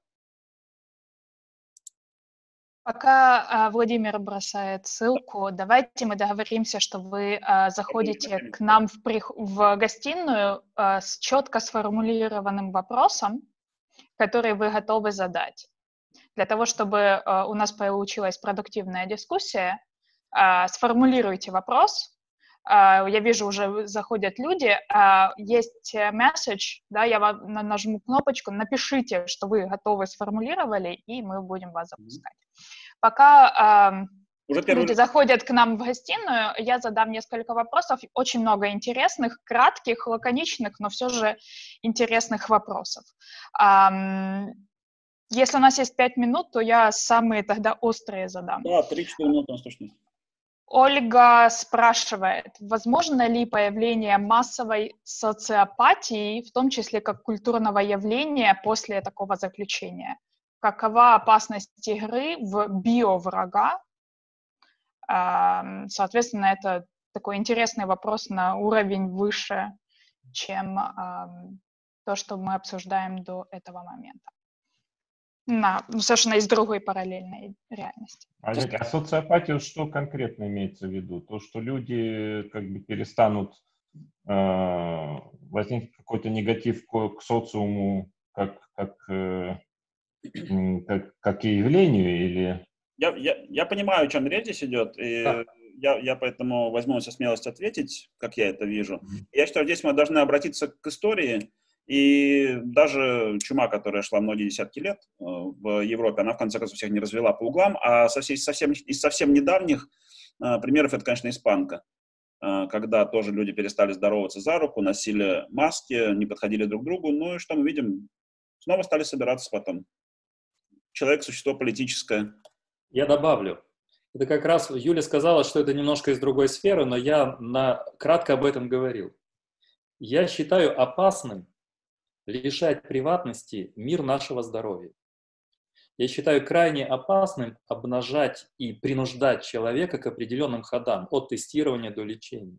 Пока Владимир бросает ссылку, давайте мы договоримся, что вы заходите к нам в гостиную с четко сформулированным вопросом, который вы готовы задать. Для того, чтобы у нас получилась продуктивная дискуссия, сформулируйте вопрос. Я вижу, уже заходят люди. Есть месседж, да, я вам нажму кнопочку, напишите, что вы готовы, сформулировали, и мы будем вас запускать. Пока люди заходят к нам в гостиную, я задам несколько вопросов, очень много интересных, кратких, лаконичных, но все же интересных вопросов. Если у нас есть 5 минут, то я самые тогда острые задам. Да, 3-4 минуты у нас точно. Ольга спрашивает, возможно ли появление массовой социопатии, в том числе как культурного явления после такого заключения? Какова опасность игры в биоврага? Соответственно, это такой интересный вопрос на уровень выше, чем то, что мы обсуждаем до этого момента. Совершенно из другой параллельной реальности. А социопатия что конкретно имеется в виду? То, что люди как бы перестанут возникнет какой-то негатив к социуму как и явлению, или... Я понимаю, о чем речь здесь идет, и Да. я поэтому возьму на себя смелость ответить, как я это вижу. Я считаю, здесь мы должны обратиться к истории, и даже чума, которая шла многие десятки лет в Европе, она в конце концов всех не развела по углам, а из совсем недавних примеров это, конечно, испанка, когда тоже люди перестали здороваться за руку, носили маски, не подходили друг к другу, ну и что мы видим? Снова стали собираться потом. Человек – существо политическое. Я добавлю. Это как раз Юля сказала, что это немножко из другой сферы, но я кратко об этом говорил. Я считаю опасным лишать приватности мир нашего здоровья. Я считаю крайне опасным обнажать и принуждать человека к определенным ходам, от тестирования до лечения.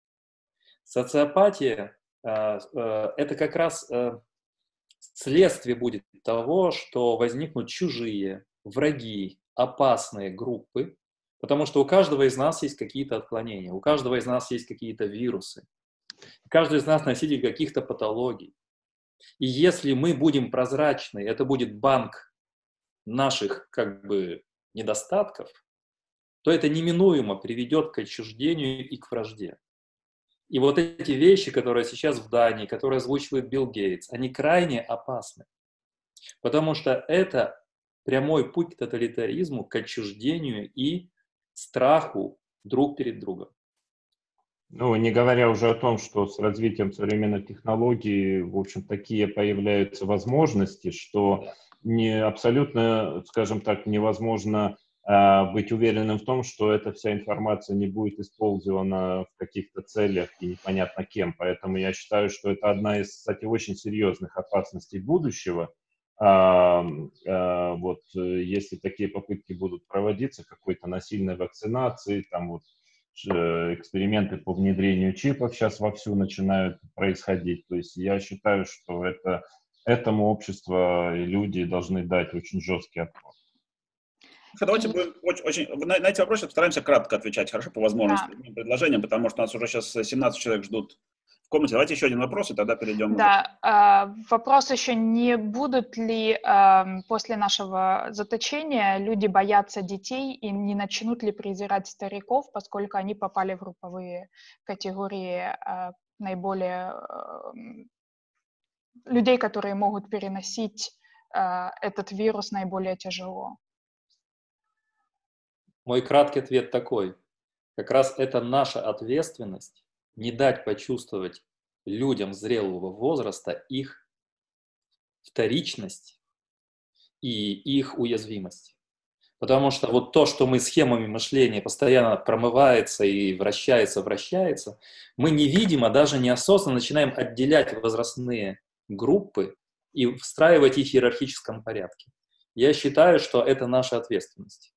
Социопатия это как раз следствие будет того, что возникнут чужие, враги, опасные группы, потому что у каждого из нас есть какие-то отклонения, у каждого из нас есть какие-то вирусы, каждый из нас носитель каких-то патологий. И если мы будем прозрачны, это будет банк наших недостатков, то это неминуемо приведет к отчуждению и к вражде. И вот эти вещи, которые сейчас в Дании, которые озвучивает Билл Гейтс, они крайне опасны, потому что это прямой путь к тоталитаризму, к отчуждению и страху друг перед другом. Ну, не говоря уже о том, что с развитием современных технологий, в общем, такие появляются возможности, что абсолютно, скажем так, невозможно быть уверенным в том, что эта вся информация не будет использована в каких-то целях и непонятно кем. Поэтому я считаю, что это одна из, кстати, очень серьезных опасностей будущего. Вот если такие попытки будут проводиться, какой-то насильной вакцинации, там вот эксперименты по внедрению чипов сейчас вовсю начинают происходить. То есть я считаю, что этому общество и люди должны дать очень жесткий отпор. Давайте будем на эти вопросы постараемся кратко отвечать, хорошо, по возможности, Да. предложениям, потому что нас уже сейчас 17 человек ждут в комнате. Давайте еще один вопрос, и тогда перейдем. Да, вопрос еще, не будут ли после нашего заточения люди бояться детей и не начнут ли презирать стариков, поскольку они попали в групповые категории наиболее людей, которые могут переносить этот вирус наиболее тяжело. Мой краткий ответ такой. Как раз это наша ответственность не дать почувствовать людям зрелого возраста их вторичность и их уязвимость. Потому что вот то, что мы схемами мышления постоянно промывается и вращается, мы не видим, а даже неосознанно начинаем отделять возрастные группы и встраивать их в иерархическом порядке. Я считаю, что это наша ответственность.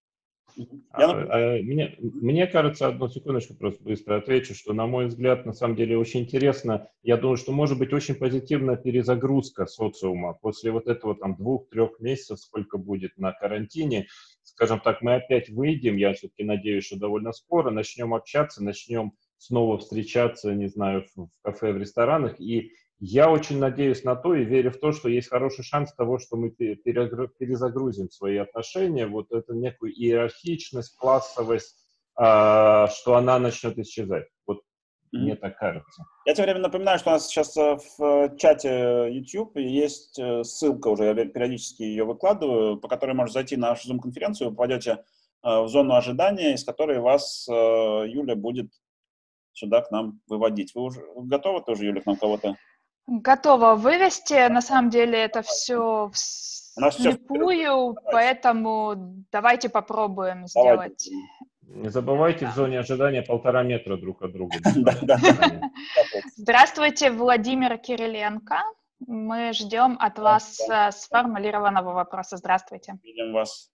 Мне кажется, одну секундочку, просто быстро отвечу, что, на мой взгляд, на самом деле очень интересно. Я думаю, что может быть очень позитивная перезагрузка социума после вот этого там 2-3 месяцев, сколько будет на карантине. Скажем так, мы опять выйдем, я все-таки надеюсь, что довольно скоро, начнем общаться, начнем снова встречаться, не знаю, в кафе, в ресторанах, и я очень надеюсь на то и верю в то, что есть хороший шанс того, что мы перезагрузим свои отношения, вот эту некую иерархичность, классовость, что она начнет исчезать. Вот мне так кажется. Я тем временем напоминаю, что у нас сейчас в чате YouTube есть ссылка, уже я периодически ее выкладываю, по которой можно зайти на нашу Zoom-конференцию, вы попадете в зону ожидания, из которой вас Юля будет сюда к нам выводить. Вы уже готовы тоже, Юля, к нам кого-то? Готова вывести. На самом деле это все вслепую, поэтому давайте попробуем сделать. Не забывайте, в зоне ожидания 1,5 метра друг от друга. Здравствуйте, Владимир Кириленко. Мы ждем от вас сформулированного вопроса. Здравствуйте. Видим вас.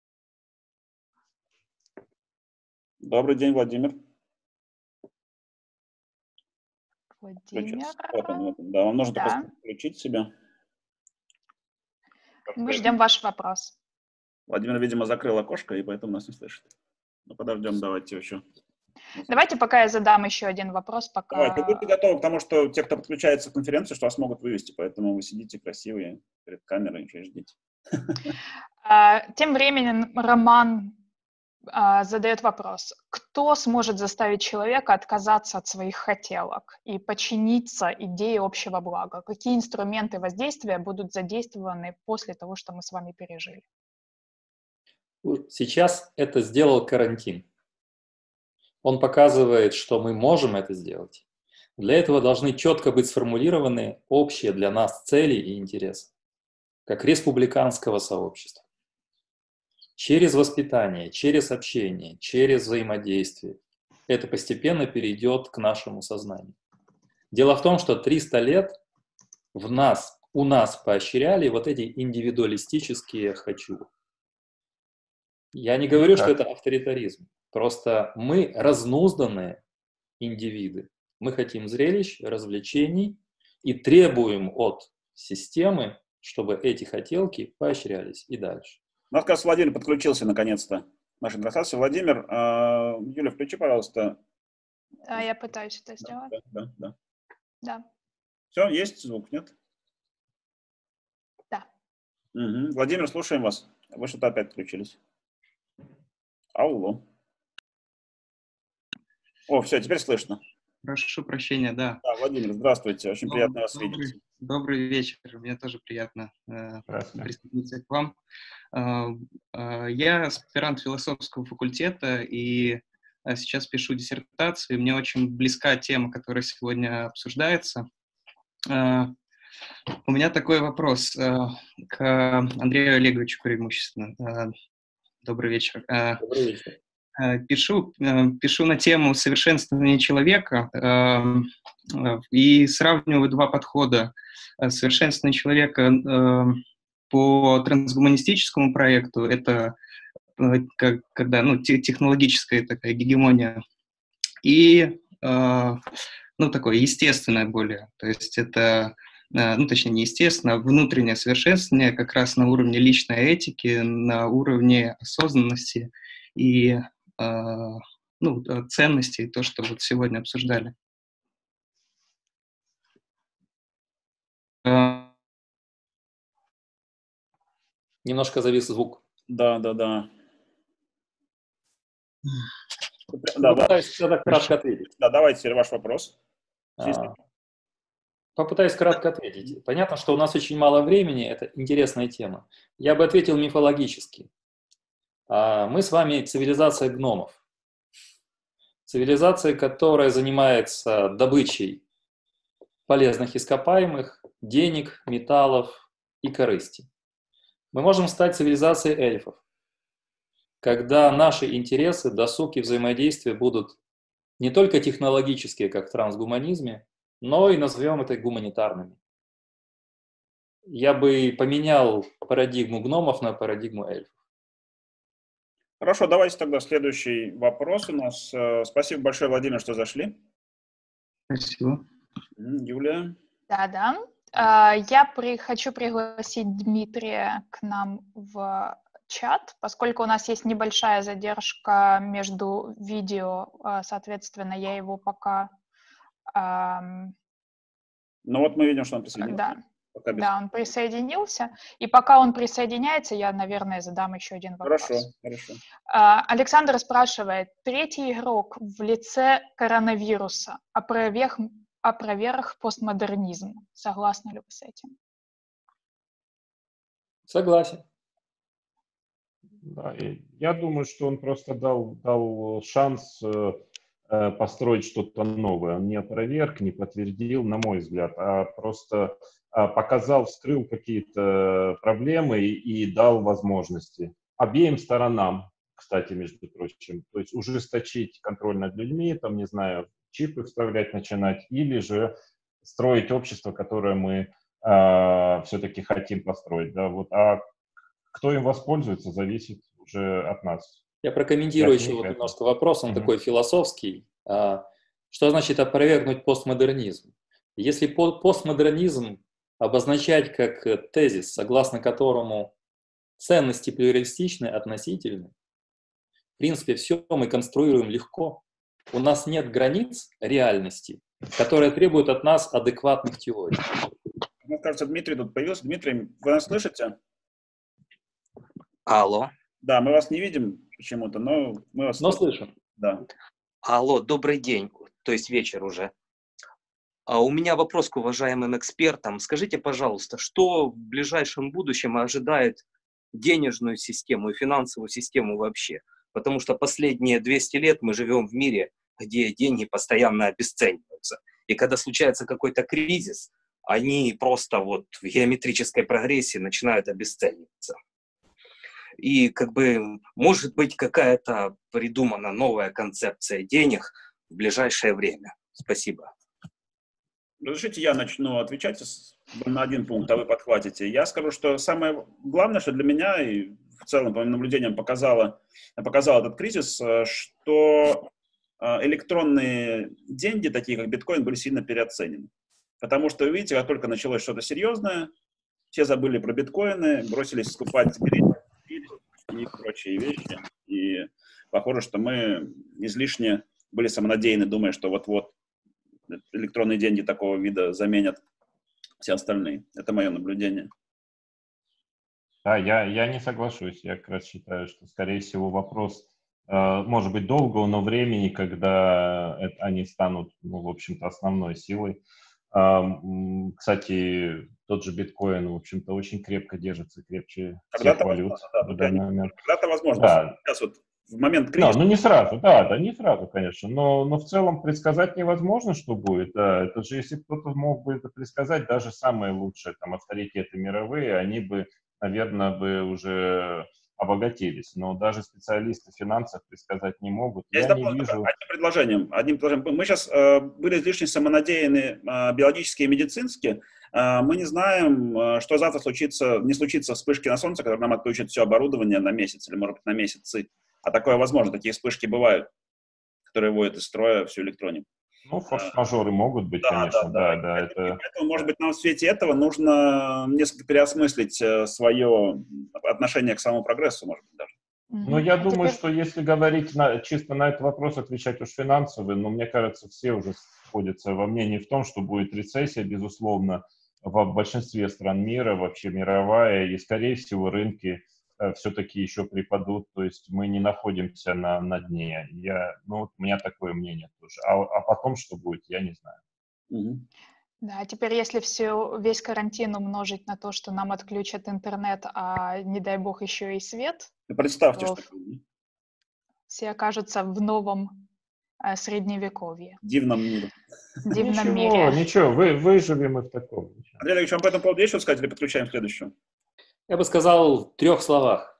Добрый день, Владимир. Да, вам нужно только включить себя. Мы ждем ваш вопрос. Владимир, видимо, закрыл окошко, и поэтому нас не слышит. Ну, подождем, давайте еще. Давайте пока я задам еще один вопрос, пока... Давайте, будьте готовы к тому, что те, кто подключается к конференции, что вас могут вывести, поэтому вы сидите красивые перед камерой и ждите. Тем временем Роман задает вопрос. Кто сможет заставить человека отказаться от своих хотелок и подчиниться идее общего блага? Какие инструменты воздействия будут задействованы после того, что мы с вами пережили? Сейчас это сделал карантин. Он показывает, что мы можем это сделать. Для этого должны четко быть сформулированы общие для нас цели и интересы, как республиканского сообщества. Через воспитание, через общение, через взаимодействие это постепенно перейдет к нашему сознанию. Дело в том, что 300 лет у нас поощряли вот эти индивидуалистические «хочу». Я не говорю, что это авторитаризм. Просто мы разнузданные индивиды. Мы хотим зрелищ, развлечений и требуем от системы, чтобы эти хотелки поощрялись и дальше. У нас, кажется, Владимир подключился наконец-то к нашей трансляции. Владимир, Юля, включи, пожалуйста. Да, я пытаюсь это сделать. Да. Все, есть звук, нет? Да. Угу. Владимир, слушаем вас. Вы что-то опять включились. Алло. О, все, теперь слышно. Прошу прощения, да. Да, Владимир, здравствуйте. Очень приятно вас видеть. Добрый вечер. Мне тоже приятно присоединиться к вам. Я аспирант философского факультета и сейчас пишу диссертацию. Мне очень близка тема, которая сегодня обсуждается. У меня такой вопрос к Андрею Олеговичу преимущественно. Добрый вечер. Добрый вечер. Пишу на тему совершенствования человека и сравниваю два подхода. Совершенствование человека по трансгуманистическому проекту — это когда технологическая такая гегемония, и такое естественное более, то есть это, точнее не естественно, а внутреннее совершенствование как раз на уровне личной этики, на уровне осознанности и ценностей, то, что вот сегодня обсуждали. Немножко завис звук. Да. Попытаюсь кратко ответить. Да, давайте теперь ваш вопрос. Попытаюсь кратко ответить. Понятно, что у нас очень мало времени, это интересная тема. Я бы ответил мифологически. Мы с вами цивилизация гномов. Цивилизация, которая занимается добычей полезных ископаемых, денег, металлов и корысти. Мы можем стать цивилизацией эльфов, когда наши интересы, досуг и взаимодействие будут не только технологические, как в трансгуманизме, но и назовем это гуманитарными. Я бы поменял парадигму гномов на парадигму эльфов. Хорошо, давайте тогда следующий вопрос у нас. Спасибо большое, Владимир, что зашли. Спасибо. Юлия. Да. Я хочу пригласить Дмитрия к нам в чат, поскольку у нас есть небольшая задержка между видео, соответственно, я его пока... Ну вот мы видим, что он присоединился. Да, он присоединился. И пока он присоединяется, я, наверное, задам еще один вопрос. Хорошо. Александр спрашивает, третий игрок в лице коронавируса опроверг постмодернизм. Согласны ли вы с этим? Согласен. Да, я думаю, что он просто дал шанс построить что-то новое. Он не опроверг, не подтвердил, на мой взгляд, а просто показал, вскрыл какие-то проблемы и дал возможности обеим сторонам, кстати, между прочим. То есть ужесточить контроль над людьми, там, не знаю, чипы вставлять начинать, или же строить общество, которое мы все-таки хотим построить. Да? Вот. А кто им воспользуется, зависит уже от нас. Я прокомментирую еще вот немножко вопрос, он такой философский. Что значит опровергнуть постмодернизм? Если постмодернизм обозначать как тезис, согласно которому ценности плюралистичны, относительны, в принципе, все мы конструируем легко. у нас нет границ реальности, которые требуют от нас адекватных теорий. Мне кажется, Дмитрий тут появился. Дмитрий, вы нас слышите? Алло. Да, мы вас не видим почему-то, но мы вас слышим. Да. Алло, добрый день, то есть вечер уже. У меня вопрос к уважаемым экспертам. Скажите, пожалуйста, что в ближайшем будущем ожидает денежную систему и финансовую систему вообще? Потому что последние 200 лет мы живем в мире, где деньги постоянно обесцениваются. И когда случается какой-то кризис, они просто вот в геометрической прогрессии начинают обесцениваться. И как бы может быть какая-то придумана новая концепция денег в ближайшее время. Спасибо. Разрешите, я начну отвечать на один пункт, а вы подхватите. Я скажу, что самое главное, что для меня и в целом по моим наблюдениям показал этот кризис, что электронные деньги, такие как биткоин, были сильно переоценены. Потому что, видите, как только началось что-то серьезное, все забыли про биткоины, бросились скупать гривны и прочие вещи. И похоже, что мы излишне были самонадеянны, думая, что вот-вот электронные деньги такого вида заменят все остальные. Это мое наблюдение. Да, я не соглашусь. Я как раз считаю, что, скорее всего, вопрос, может быть, долгого, но времени, когда они станут, в общем-то, основной силой. Кстати, тот же биткоин, в общем-то, очень крепко держится, крепче всех валют в данный момент. Когда-то возможно. Да. Сейчас вот в момент кризиса. Не сразу, да, не сразу, конечно, но в целом предсказать невозможно, что будет. Да. Это же, если кто-то мог бы это предсказать, даже самые лучшие там авторитеты мировые, они бы, наверное, уже обогатились. Но даже специалисты финансов предсказать не могут. Я не вижу... Одним предложением. Мы сейчас были излишне самонадеянны биологически и медицински. Мы не знаем, что завтра не случится вспышки на Солнце, которая нам отключит все оборудование на месяц или, может быть, на месяцы. А такое возможно. Такие вспышки бывают, которые выводят из строя всю электронику. Форс-мажоры могут быть, конечно. Да. Это... Поэтому, может быть, нам в свете этого нужно несколько переосмыслить свое отношение к самому прогрессу, может быть, даже. Я думаю, что если говорить чисто на этот вопрос, отвечать уж финансовый, но мне кажется, все уже сходятся во мнении в том, что будет рецессия, безусловно, в большинстве стран мира, вообще мировая, и, скорее всего, рынки все-таки еще припадут, то есть мы не находимся на дне. У меня такое мнение тоже. А потом, что будет, я не знаю. Да, теперь если весь карантин умножить на то, что нам отключат интернет, а не дай бог еще и свет, представьте, что все окажутся в новом средневековье. Дивном мире. Дивном мире. Ничего, выживем и в таком. Андрей Олегович, вам по этому поводу есть что сказать или подключаем следующего? Я бы сказал в 3 словах.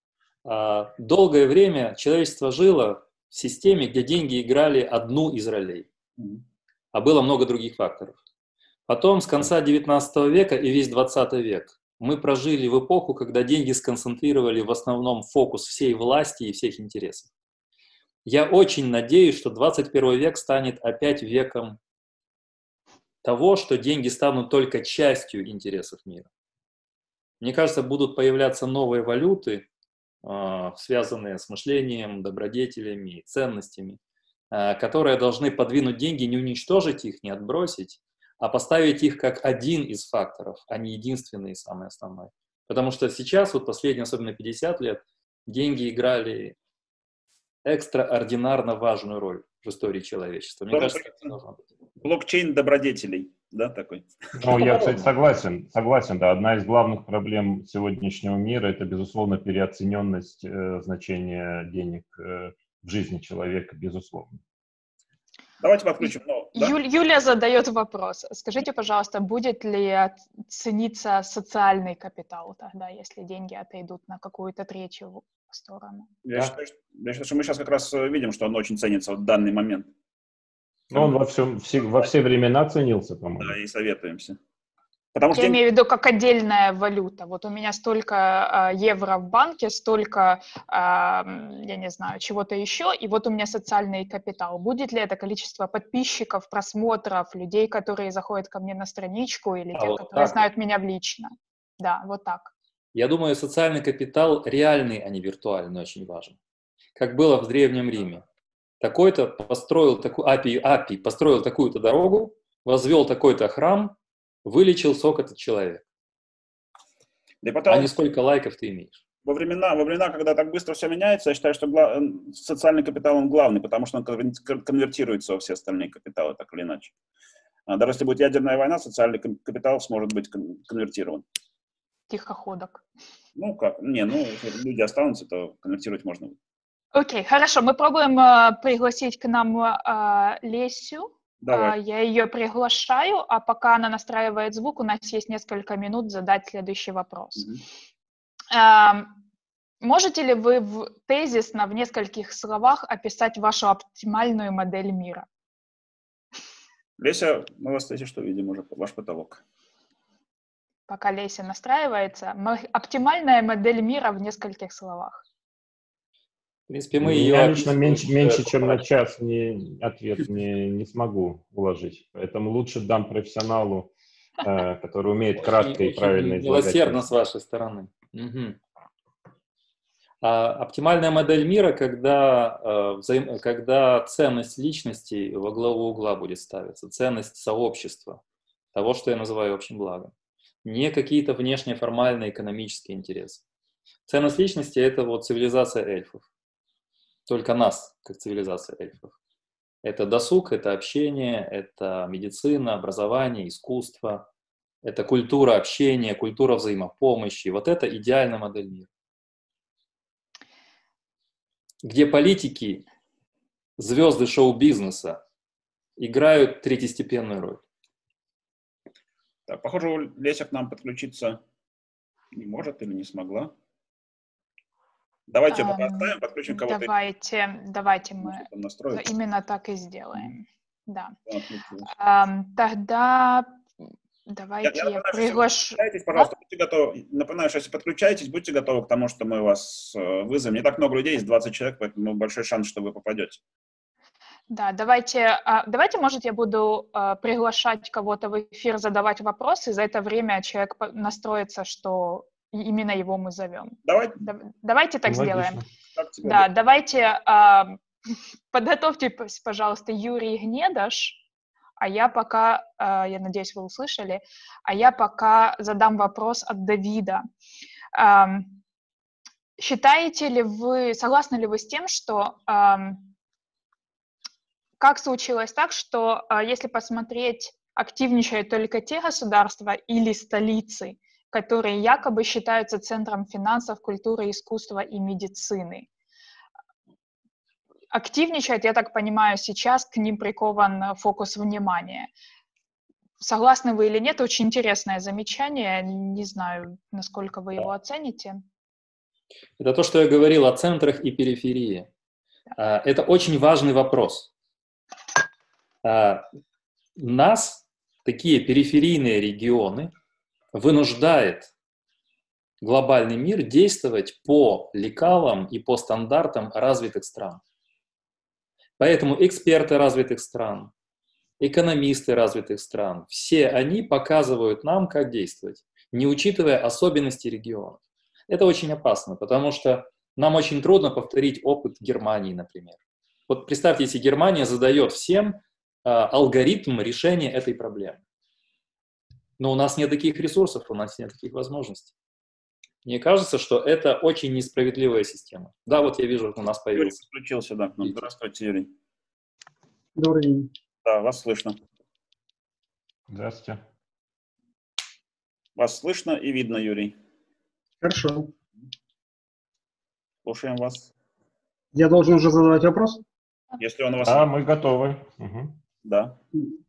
Долгое время человечество жило в системе, где деньги играли одну из ролей, а было много других факторов. Потом с конца 19 века и весь 20 век мы прожили в эпоху, когда деньги сконцентрировали в основном фокус всей власти и всех интересов. Я очень надеюсь, что 21 век станет опять веком того, что деньги станут только частью интересов мира. Мне кажется, будут появляться новые валюты, связанные с мышлением, добродетелями, ценностями, которые должны подвинуть деньги, не уничтожить их, не отбросить, а поставить их как один из факторов, а не единственный и самый основной. Потому что сейчас, последние, особенно 50 лет, деньги играли экстраординарно важную роль в истории человечества. Мне кажется, это должно быть. Блокчейн добродетелей, да, такой? Я, кстати, согласен, да. Одна из главных проблем сегодняшнего мира – это, безусловно, переоцененность значения денег в жизни человека, безусловно. Давайте подключим. Юля задает вопрос. Скажите, пожалуйста, будет ли цениться социальный капитал тогда, если деньги отойдут на какую-то третью сторону? Я считаю, что мы сейчас как раз видим, что он очень ценится в данный момент. Он во все времена ценился, по-моему. Да, и советуемся. Потому что я имею в виду как отдельная валюта. Вот у меня столько евро в банке, столько, я не знаю, чего-то еще, и вот у меня социальный капитал. Будет ли это количество подписчиков, просмотров, людей, которые заходят ко мне на страничку, или те, которые знают меня лично? Да, вот так. Я думаю, социальный капитал реальный, а не виртуальный, очень важен. Как было в Древнем Риме. такой-то построил такую API построил такую-то дорогу, возвел такой-то храм, вылечил столько-то человек. И потом, а не сколько лайков ты имеешь. Во времена, когда так быстро все меняется, я считаю, что социальный капитал он главный, потому что он конвертируется во все остальные капиталы, так или иначе. Даже если будет ядерная война, социальный капитал сможет быть конвертирован. Тихоходок. Ну как? Если люди останутся, то конвертировать можно. Окей, хорошо. Мы пробуем пригласить к нам Лесю. Давай. Я ее приглашаю, а пока она настраивает звук, у нас есть несколько минут задать следующий вопрос. Можете ли вы тезисно в нескольких словах описать вашу оптимальную модель мира? Леся, мы вас, если что, видим уже ваш потолок. Пока Леся настраивается. Оптимальная модель мира в нескольких словах. В принципе, мы Я ее лично меньше, чем на час ответ не смогу уложить. Поэтому лучше дам профессионалу, который умеет кратко и правильно излагать. Милосердно с вашей стороны. Угу. Оптимальная модель мира, когда ценность личности во главу угла будет ставиться, ценность сообщества, того, что я называю общим благом. Не какие-то внешние формальные экономические интересы. Ценность личности — это вот цивилизация эльфов. Только нас, как цивилизация эльфов. Это досуг, это общение, это медицина, образование, искусство, это культура общения, культура взаимопомощи. Вот это идеальная модель мира. Где политики, звезды шоу-бизнеса играют третьестепенную роль. Так, похоже, Леся к нам подключиться не может или не смогла. Давайте пока оставим, подключим кого-то. Давайте мы именно так и сделаем. Да. Тогда давайте я приглашу. Пожалуйста, будьте готовы. Напоминаю, что если подключаетесь, будьте готовы к тому, что мы вас вызовем. Не так много людей, есть 20 человек, поэтому большой шанс, что вы попадете. Да, давайте, может, я буду приглашать кого-то в эфир, задавать вопросы, и за это время человек настроится, что именно его мы зовем. Давайте так сделаем. Да, давайте подготовьте, пожалуйста, Юрий Гнедаш, а я пока, я надеюсь, вы услышали, а я пока задам вопрос от Давида. Согласны ли вы с тем, что как случилось так, что если посмотреть, активничают только те государства или столицы, которые якобы считаются центром финансов, культуры, искусства и медицины. Активничают, я так понимаю, сейчас к ним прикован фокус внимания. Согласны вы или нет? Очень интересное замечание. Не знаю, насколько вы его оцените. Это то, что я говорил о центрах и периферии. Это очень важный вопрос. Нас, такие периферийные регионы, вынуждает глобальный мир действовать по лекалам и по стандартам развитых стран. Поэтому эксперты развитых стран, экономисты развитых стран, все они показывают нам, как действовать, не учитывая особенности регионов. Это очень опасно, потому что нам очень трудно повторить опыт Германии, например. Вот представьте, если Германия задает всем алгоритм решения этой проблемы. Но у нас нет таких ресурсов, у нас нет таких возможностей. Мне кажется, что это очень несправедливая система. Да, вот я вижу, у нас появился. Юрий подключился, да. Здравствуйте, Юрий. Добрый день. Да, вас слышно. Здравствуйте. Вас слышно и видно, Юрий. Хорошо. Слушаем вас. Я должен уже задавать вопрос? Если он у вас... Да, мы готовы. Угу. Да.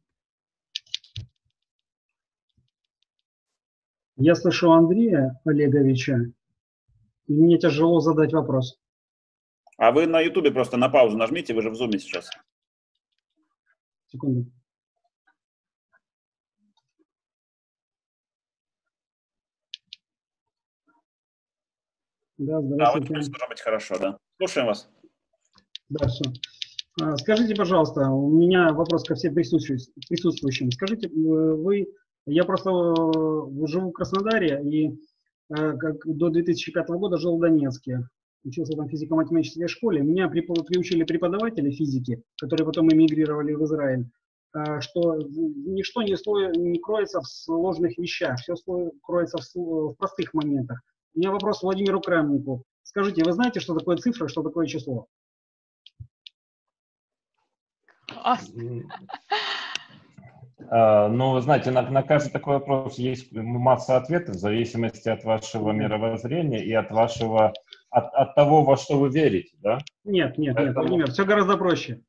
Я слышу Андрея Олеговича, и мне тяжело задать вопрос. А вы на Ютубе просто на паузу нажмите, вы же в Зуме сейчас. Секунду. Да, здравствуйте. Да, вот должно быть хорошо, да. Слушаем вас. Да, все. Скажите, пожалуйста, у меня вопрос ко всем присутствующим. Скажите, я просто живу в Краснодаре и до 2005 года жил в Донецке. учился там в физико-математической школе, меня приучили преподаватели физики, которые потом эмигрировали в Израиль, что ничто не кроется в сложных вещах, все кроется в простых моментах. У меня вопрос Владимиру Крамнику. Скажите, вы знаете, что такое цифра, что такое число? Ну, вы знаете, на каждый такой вопрос есть масса ответов в зависимости от вашего мировоззрения и от вашего, от того, во что вы верите, да? Нет, Поэтому... Владимир, все гораздо проще.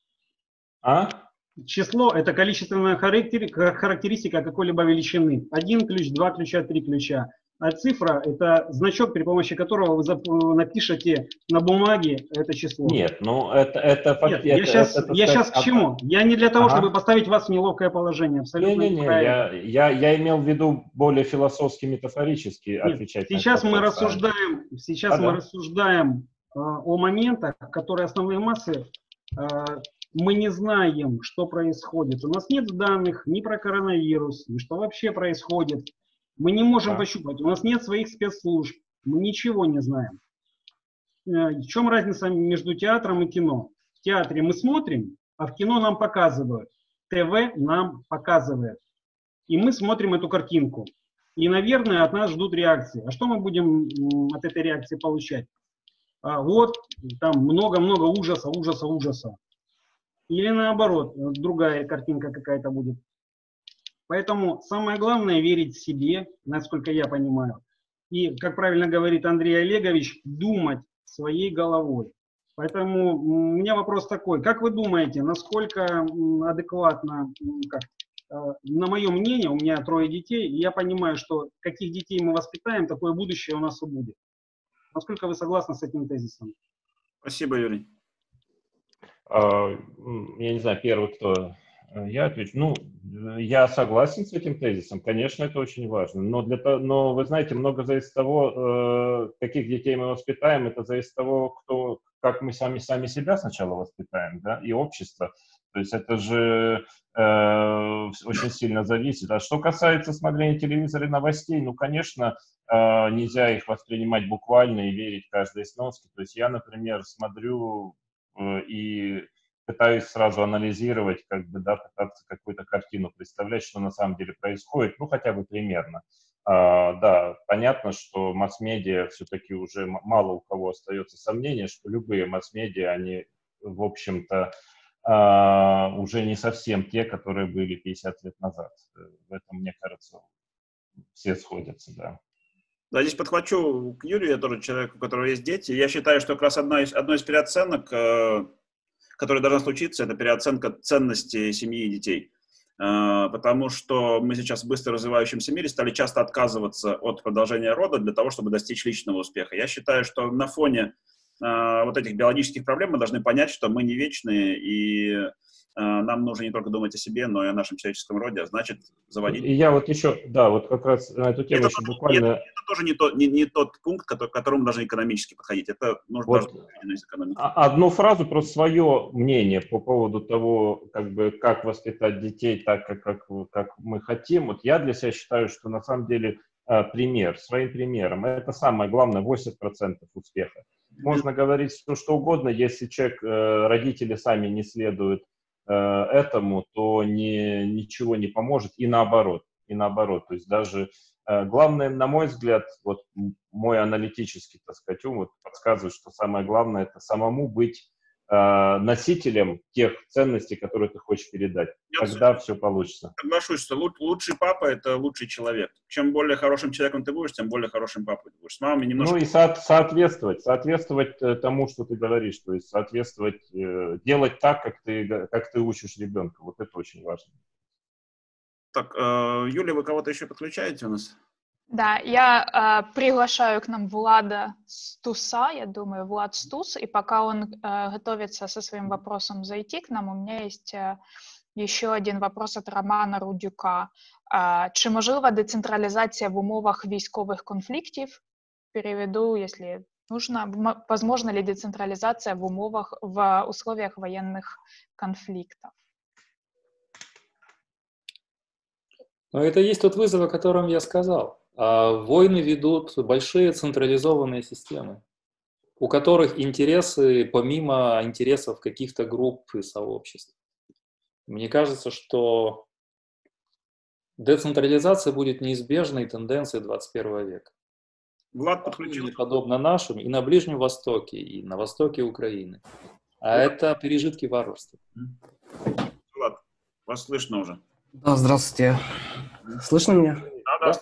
Число – это количественная характеристика какой-либо величины. 1 ключ, 2 ключа, 3 ключа. А цифра – это значок, при помощи которого вы напишете на бумаге это число. Нет, ну это Нет, я сейчас к чему? Я не для того, чтобы поставить вас в неловкое положение. Абсолютно неправильно. Я имел в виду более философски, метафорически отвечать. Сейчас мы рассуждаем о моментах, которые основные массы, мы не знаем, что происходит. У нас нет данных ни про коронавирус, ни что вообще происходит. Мы не можем пощупать, у нас нет своих спецслужб, мы ничего не знаем. В чем разница между театром и кино? В театре мы смотрим, а в кино нам показывают. ТВ нам показывает. И мы смотрим эту картинку. И, наверное, от нас ждут реакции. А что мы будем от этой реакции получать? Вот, там много-много ужаса. Или наоборот, другая картинка какая-то будет. Поэтому самое главное верить себе, насколько я понимаю. И, как правильно говорит Андрей Олегович, думать своей головой. Поэтому у меня вопрос такой. Как вы думаете, насколько адекватно, на мое мнение, у меня 3 детей, и я понимаю, что каких детей мы воспитаем, такое будущее у нас и будет. Насколько вы согласны с этим тезисом? Спасибо, Юрий. Я не знаю, первый кто... Я отвечу. Ну, я согласен с этим тезисом. Конечно, это очень важно. Но вы знаете, много зависит от того, каких детей мы воспитаем. Это зависит от того, как мы сами себя сначала воспитаем, да, и общество. То есть это же очень сильно зависит. А что касается смотрения телевизора и новостей, ну, конечно, нельзя их воспринимать буквально и верить каждой сноске. То есть я, например, смотрю и пытаюсь сразу анализировать, пытаться какую-то картину представлять, что на самом деле происходит, ну, хотя бы примерно. Да, понятно, что масс-медиа все-таки уже мало у кого остается сомнения, что любые масс-медиа, они, в общем-то, уже не совсем те, которые были 50 лет назад. В этом, мне кажется, все сходятся, да. Да, здесь подхвачу к Юрию, я тоже человек, у которого есть дети. Я считаю, что как раз одной из переоценок, которая должна случиться, это переоценка ценностей семьи и детей. Потому что мы сейчас в быстро развивающемся мире стали часто отказываться от продолжения рода для того, чтобы достичь личного успеха. Я считаю, что на фоне вот этих биологических проблем мы должны понять, что мы не вечные, и нам нужно не только думать о себе, но и о нашем человеческом роде, а значит, заводить... И я вот еще, да, вот как раз на эту тему еще буквально... Это тоже не тот пункт, к которому должны экономически подходить. Это нужно вот из экономики. Одну фразу, просто свое мнение по поводу того, как воспитать детей так, как мы хотим. Вот я для себя считаю, что на самом деле своим примером, это самое главное, 80% успеха. Можно говорить что угодно, если родители сами не следуют этому, то ничего не поможет, и наоборот. То есть даже главное, на мой взгляд, вот мой аналитический, так сказать, ум вот подсказывает, что самое главное — это самому быть носителем тех ценностей, которые ты хочешь передать. Тогда все получится. Соглашусь, что лучший папа — это лучший человек. Чем более хорошим человеком ты будешь, тем более хорошим папой ты будешь. С мамой немножко... Ну и соответствовать тому, что ты говоришь, то есть соответствовать, делать так, как ты учишь ребенка. Вот это очень важно. Так, Юлия, вы кого-то еще подключаете у нас? Да, я приглашаю к нам Влада Стуса, я думаю, Влад Стус, и пока он готовится со своим вопросом зайти к нам, у меня есть еще один вопрос от Романа Рудюка. Чи можлива децентралізація в умовах військових конфликтів? Переведу, если нужно. Возможно ли децентрализация в условиях военных конфликтов? Но это есть тот вызов, о котором я сказал. Войны ведут большие централизованные системы. у которых интересы помимо интересов каких-то групп и сообществ. Мне кажется, что децентрализация будет неизбежной тенденцией 21 века. Влад подключил. Подобно нашим и на Ближнем Востоке, и на востоке Украины. А это пережитки варварства. Влад, вас слышно уже. Да, здравствуйте. Слышно меня? Да.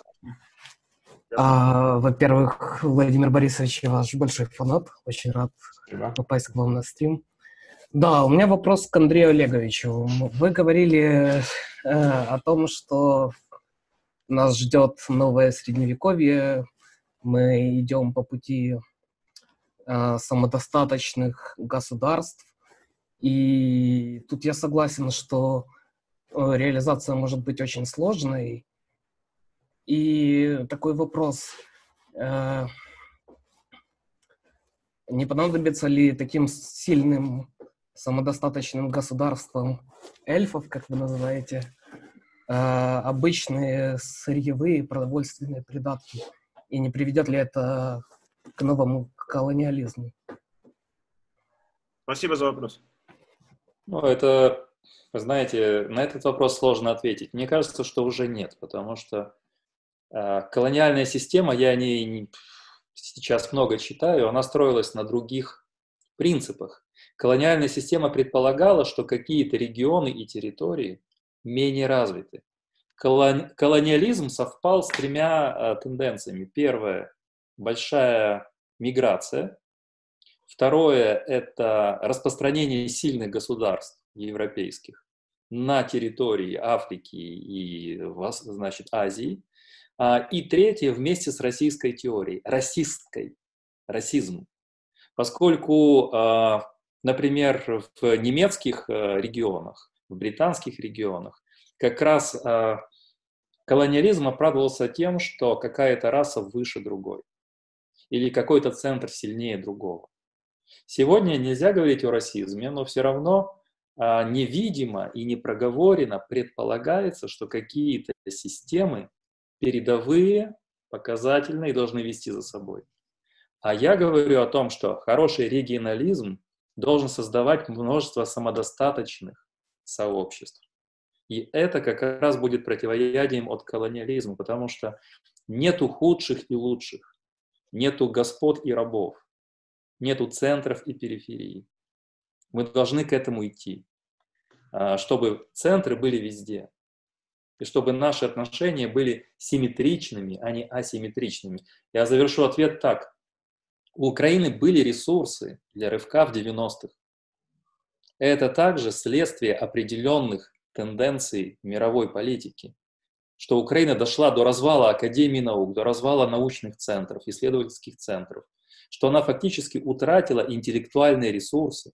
Во-первых, Владимир Борисович, я ваш большой фанат. Очень рад попасть к вам на стрим. Да, у меня вопрос к Андрею Олеговичу. Вы говорили о том, что нас ждет новое средневековье. Мы идем по пути самодостаточных государств. И тут я согласен, что реализация может быть очень сложной. И такой вопрос. Не понадобится ли таким сильным самодостаточным государством эльфов, как вы называете, обычные сырьевые продовольственные придатки? И не приведет ли это к новому колониализму? Спасибо за вопрос. Ну, это, вы знаете, на этот вопрос сложно ответить. Мне кажется, что уже нет, потому что колониальная система, я о ней сейчас много читаю, она строилась на других принципах. Колониальная система предполагала, что какие-то регионы и территории менее развиты. Колониализм совпал с тремя тенденциями. Первое – большая миграция. Второе – это распространение сильных государств европейских на территории Африки и, значит, Азии. И третье, вместе с российской теорией, расизм. Поскольку, например, в немецких регионах, в британских регионах, как раз колониализм оправдывался тем, что какая-то раса выше другой или какой-то центр сильнее другого. Сегодня нельзя говорить о расизме, но все равно невидимо и непроговорено предполагается, что какие-то системы передовые, показательные, должны вести за собой. А я говорю о том, что хороший регионализм должен создавать множество самодостаточных сообществ. И это как раз будет противоядием от колониализма, потому что нету худших и лучших, нету господ и рабов, нету центров и периферии. Мы должны к этому идти, чтобы центры были везде. И чтобы наши отношения были симметричными, а не асимметричными. Я завершу ответ так. У Украины были ресурсы для рывка в 90-х. Это также следствие определенных тенденций мировой политики, что Украина дошла до развала Академии наук, до развала научных центров, исследовательских центров, что она фактически утратила интеллектуальные ресурсы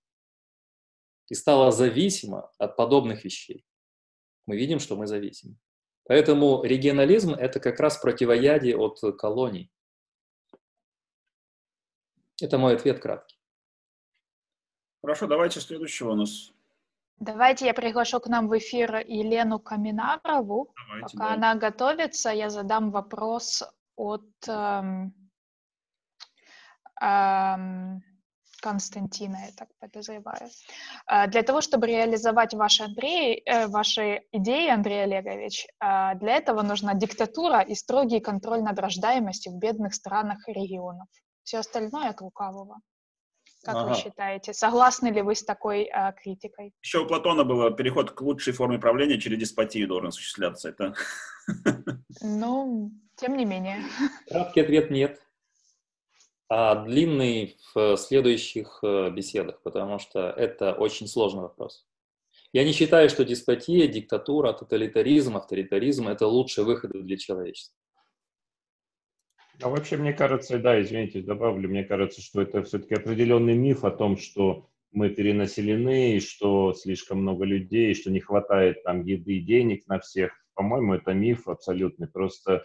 и стала зависима от подобных вещей. Мы видим, что мы зависимы. Поэтому регионализм – это как раз противоядие от колоний. Это мой ответ краткий. Хорошо, давайте следующего у нас. Давайте я приглашу к нам в эфир Елену Каминарову. Давайте, Пока да. она готовится, я задам вопрос от Константина, я так подозреваю. Для того, чтобы реализовать ваши идеи, Андрей Олегович, для этого нужна диктатура и строгий контроль над рождаемостью в бедных странах и регионах. Все остальное от лукавого. Как вы считаете, согласны ли вы с такой критикой? Еще у Платона было переход к лучшей форме правления через деспотию должен осуществляться. Это... Ну, тем не менее. Краткий ответ – нет. А длинный в следующих беседах, потому что это очень сложный вопрос. Я не считаю, что деспотия, диктатура, тоталитаризм, авторитаризм – это лучшие выходы для человечества. А вообще, мне кажется, да, извините, добавлю, мне кажется, что это все-таки определенный миф о том, что мы перенаселены, и что слишком много людей, что не хватает там еды и денег на всех. По-моему, это миф абсолютный. Просто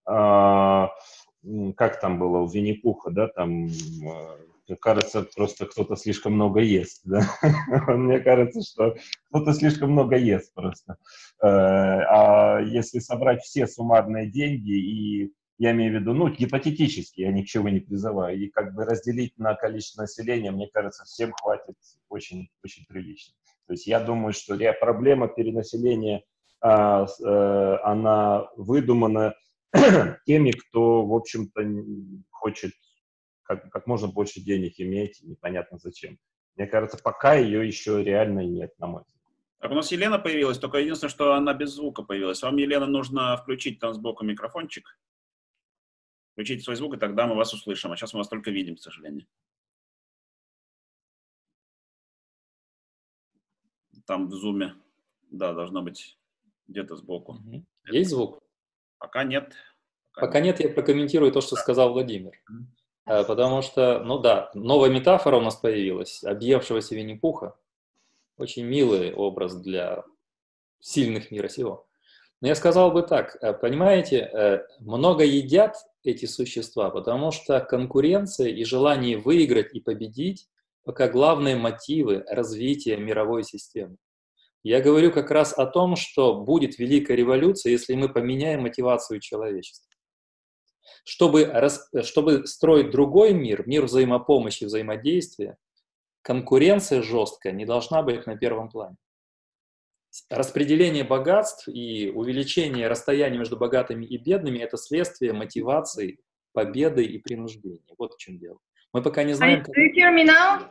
как там было у Винни-Пуха, да, там, кажется, просто кто-то слишком много ест, да? Мне кажется, что кто-то слишком много ест просто. А если собрать все суммарные деньги и я имею в виду, ну, гипотетически, я ни к чему не призываю, и как бы разделить на количество населения, мне кажется, всем хватит очень, очень прилично. То есть я думаю, что проблема перенаселения, она выдумана теми, кто, в общем-то, хочет как можно больше денег иметь, непонятно зачем. Мне кажется, пока ее еще реально нет, на мой взгляд. Так, у нас Елена появилась, только единственное, что она без звука появилась. Вам, Елена, нужно включить там сбоку микрофончик. Включите свой звук, и тогда мы вас услышим. А сейчас мы вас только видим, к сожалению. Там в зуме, да, должно быть где-то сбоку. Есть звук? Пока нет. Пока нет, я прокомментирую то, что сказал Владимир. Потому что, ну да, новая метафора у нас появилась, объевшегося Винни-Пуха. Очень милый образ для сильных мира сего. Но я сказал бы так, понимаете, много едят эти существа, потому что конкуренция и желание выиграть и победить пока главные мотивы развития мировой системы. Я говорю как раз о том, что будет великая революция, если мы поменяем мотивацию человечества. Чтобы строить другой мир, мир взаимопомощи, взаимодействия, конкуренция жесткая не должна быть на первом плане. Распределение богатств и увеличение расстояния между богатыми и бедными – это следствие мотивации, победы и принуждения. Вот в чем дело. Мы пока не знаем... Do you hear me now?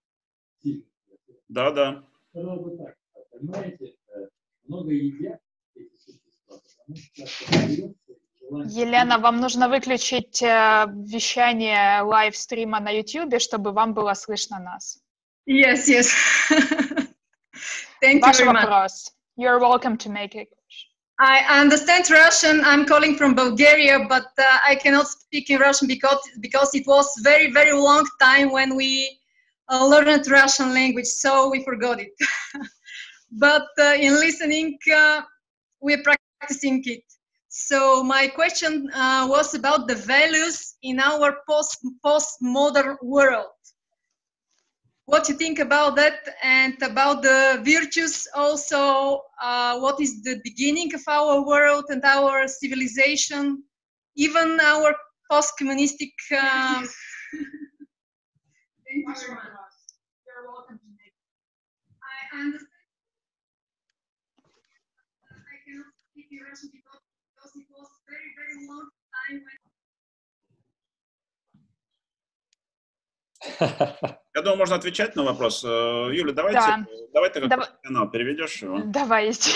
Да, да. Понимаете, много едят эти существа, потому что... Елена, вам нужно выключить вещание лайвстрима на YouTube, чтобы вам было слышно нас. Yes, yes. Thank Ваш you very much. вопрос. You're welcome to make it. I understand Russian. I'm calling from Bulgaria, but I cannot speak in Russian because it was very, very long time when we learned Russian language, so we forgot it. But in listening, we're practicing it. So my question was about the values in our postmodern world. What you think about that, and about the virtues also, what is the beginning of our world and our civilization, even our post-communistic... Thank you very much. You're welcome to make it. I understand. I cannot speak in Russian because it was very, very long time when... Я думаю, можно отвечать на вопрос. Юля, давай ты как канал переведешь его. Давайте.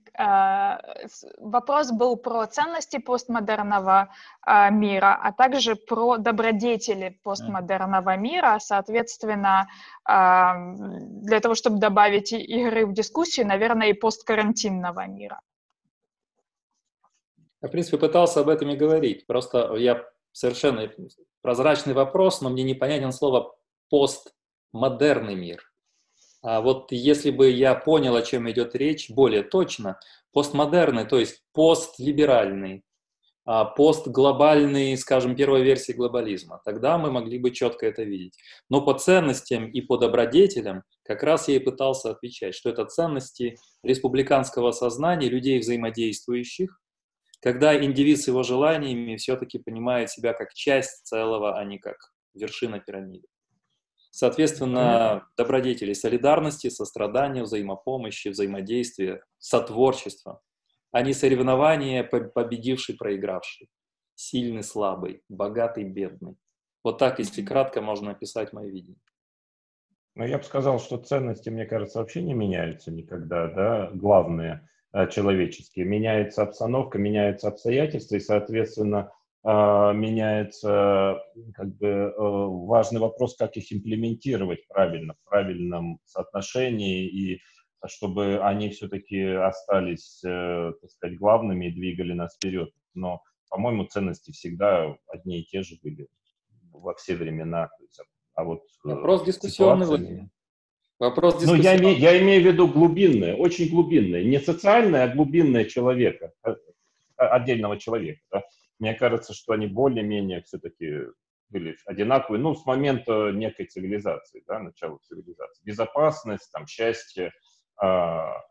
Вопрос был про ценности постмодерного мира, а также про добродетели постмодерного мира. Соответственно, для того, чтобы добавить игры в дискуссию, наверное, и посткарантинного мира. Я, в принципе, пытался об этом и говорить. Просто я совершенно прозрачный вопрос, но мне непонятен слово «постмодерный мир». А вот если бы я понял, о чем идет речь более точно, постмодерный, то есть постлиберальный, постглобальный, скажем, первой версии глобализма, тогда мы могли бы четко это видеть. Но по ценностям и по добродетелям как раз я и пытался отвечать, что это ценности республиканского сознания, людей взаимодействующих, когда индивид с его желаниями все-таки понимает себя как часть целого, а не как вершина пирамиды. Соответственно, добродетели солидарности, сострадания, взаимопомощи, взаимодействия, сотворчества, а не соревнования победивший, проигравший, сильный, слабый, богатый, бедный. Вот так, если кратко, можно описать мое видение. Ну, я бы сказал, что ценности, мне кажется, вообще не меняются никогда, да, главные человеческие. Меняется обстановка, меняются обстоятельства, и, соответственно, меняется как бы важный вопрос, как их имплементировать правильно, в правильном соотношении, и чтобы они все-таки остались, так сказать, главными и двигали нас вперед. Но, по-моему, ценности всегда одни и те же были во все времена. А вот вопрос дискуссионный, Владимир. Вопрос дискуссионный. Ну, я имею в виду глубинное, очень глубинное. Не социальное, а глубинное человека, отдельного человека. Да? Мне кажется, что они более-менее все-таки были одинаковые, ну, с момента некой цивилизации, да, начала цивилизации. Безопасность, там, счастье,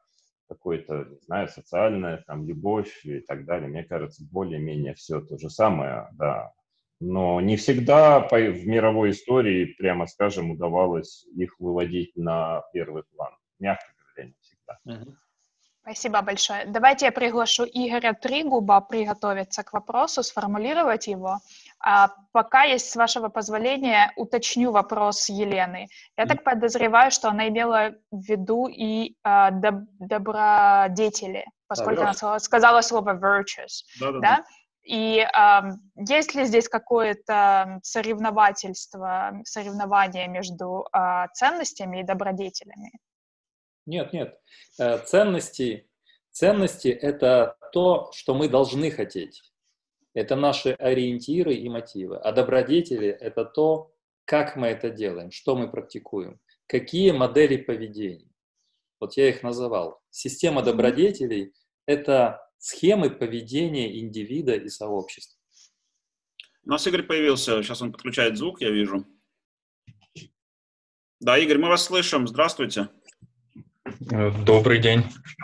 какое-то, не знаю, социальное, там, любовь и так далее. Мне кажется, более-менее все то же самое, да. Но не всегда в мировой истории, прямо скажем, удавалось их выводить на первый план. Мягко говоря, не всегда. Спасибо большое. Давайте я приглашу Игоря Тригуба приготовиться к вопросу, сформулировать его. А пока есть, с вашего позволения, уточню вопрос Елены. Я так подозреваю, что она имела в виду и добродетели, поскольку она сказала слово virtues. Да? И есть ли здесь какое-то соревнование между ценностями и добродетелями? Нет. Ценности – это то, что мы должны хотеть. Это наши ориентиры и мотивы. А добродетели – это то, как мы это делаем, что мы практикуем, какие модели поведения. Вот я их называл. Система добродетелей – это схемы поведения индивида и сообщества. У нас Игорь появился. Сейчас он подключает звук, я вижу. Да, Игорь, мы вас слышим. Здравствуйте. Добрый день.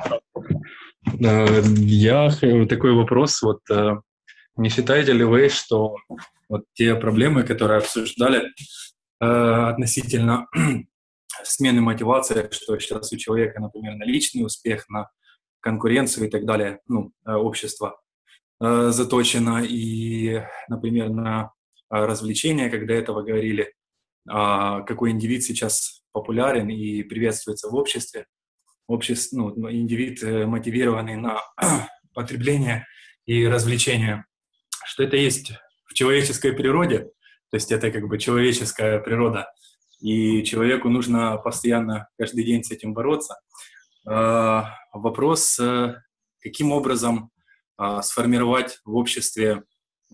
Такой вопрос. Вот не считаете ли вы, что вот те проблемы, которые обсуждали относительно смены мотивации, что сейчас у человека, например, на личный успех, на конкуренцию и так далее, общество заточено, и, например, на развлечения, когда этого говорили, какой индивид сейчас популярен и приветствуется в обществе, индивид мотивированный на потребление и развлечение, что это есть в человеческой природе, то есть это как бы человеческая природа, и человеку нужно постоянно, каждый день с этим бороться. Вопрос, каким образом сформировать в обществе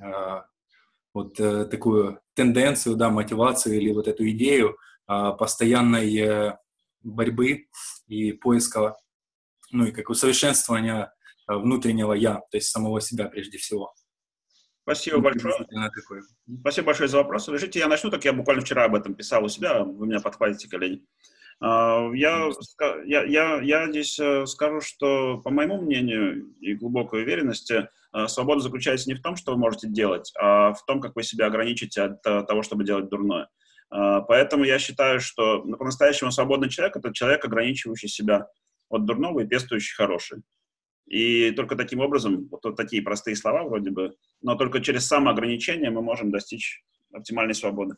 такую тенденцию, мотивацию или вот эту идею постоянной борьбы и поиска, и как усовершенствования внутреннего «я», то есть самого себя прежде всего. Спасибо большое. Спасибо большое за вопрос. Решите, я начну, так я буквально вчера об этом писал у себя, вы меня подхватите, коллеги. Я здесь скажу, что, по моему мнению и глубокой уверенности, свобода заключается не в том, что вы можете делать, а в том, как вы себя ограничите от того, чтобы делать дурное. Поэтому я считаю, что по-настоящему свободный человек – это человек, ограничивающий себя от дурного и пестующий хорошее. И только таким образом, вот такие простые слова вроде бы, но только через самоограничение мы можем достичь оптимальной свободы.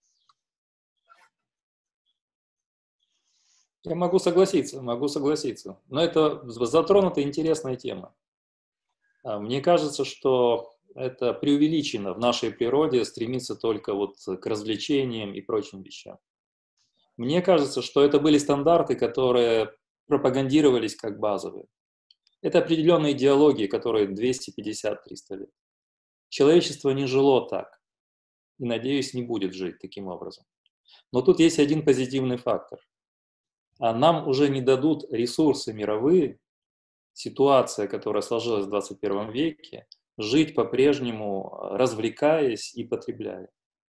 Я могу согласиться. Но это затронута интересная тема. Мне кажется, что это преувеличено в нашей природе, стремиться только к развлечениям и прочим вещам. Мне кажется, что это были стандарты, которые пропагандировались как базовые. Это определенные идеологии, которые 250-300 лет. Человечество не жило так. И, надеюсь, не будет жить таким образом. Но тут есть один позитивный фактор. А нам уже не дадут ресурсы мировые, ситуация, которая сложилась в 21 веке, жить по-прежнему, развлекаясь и потребляя.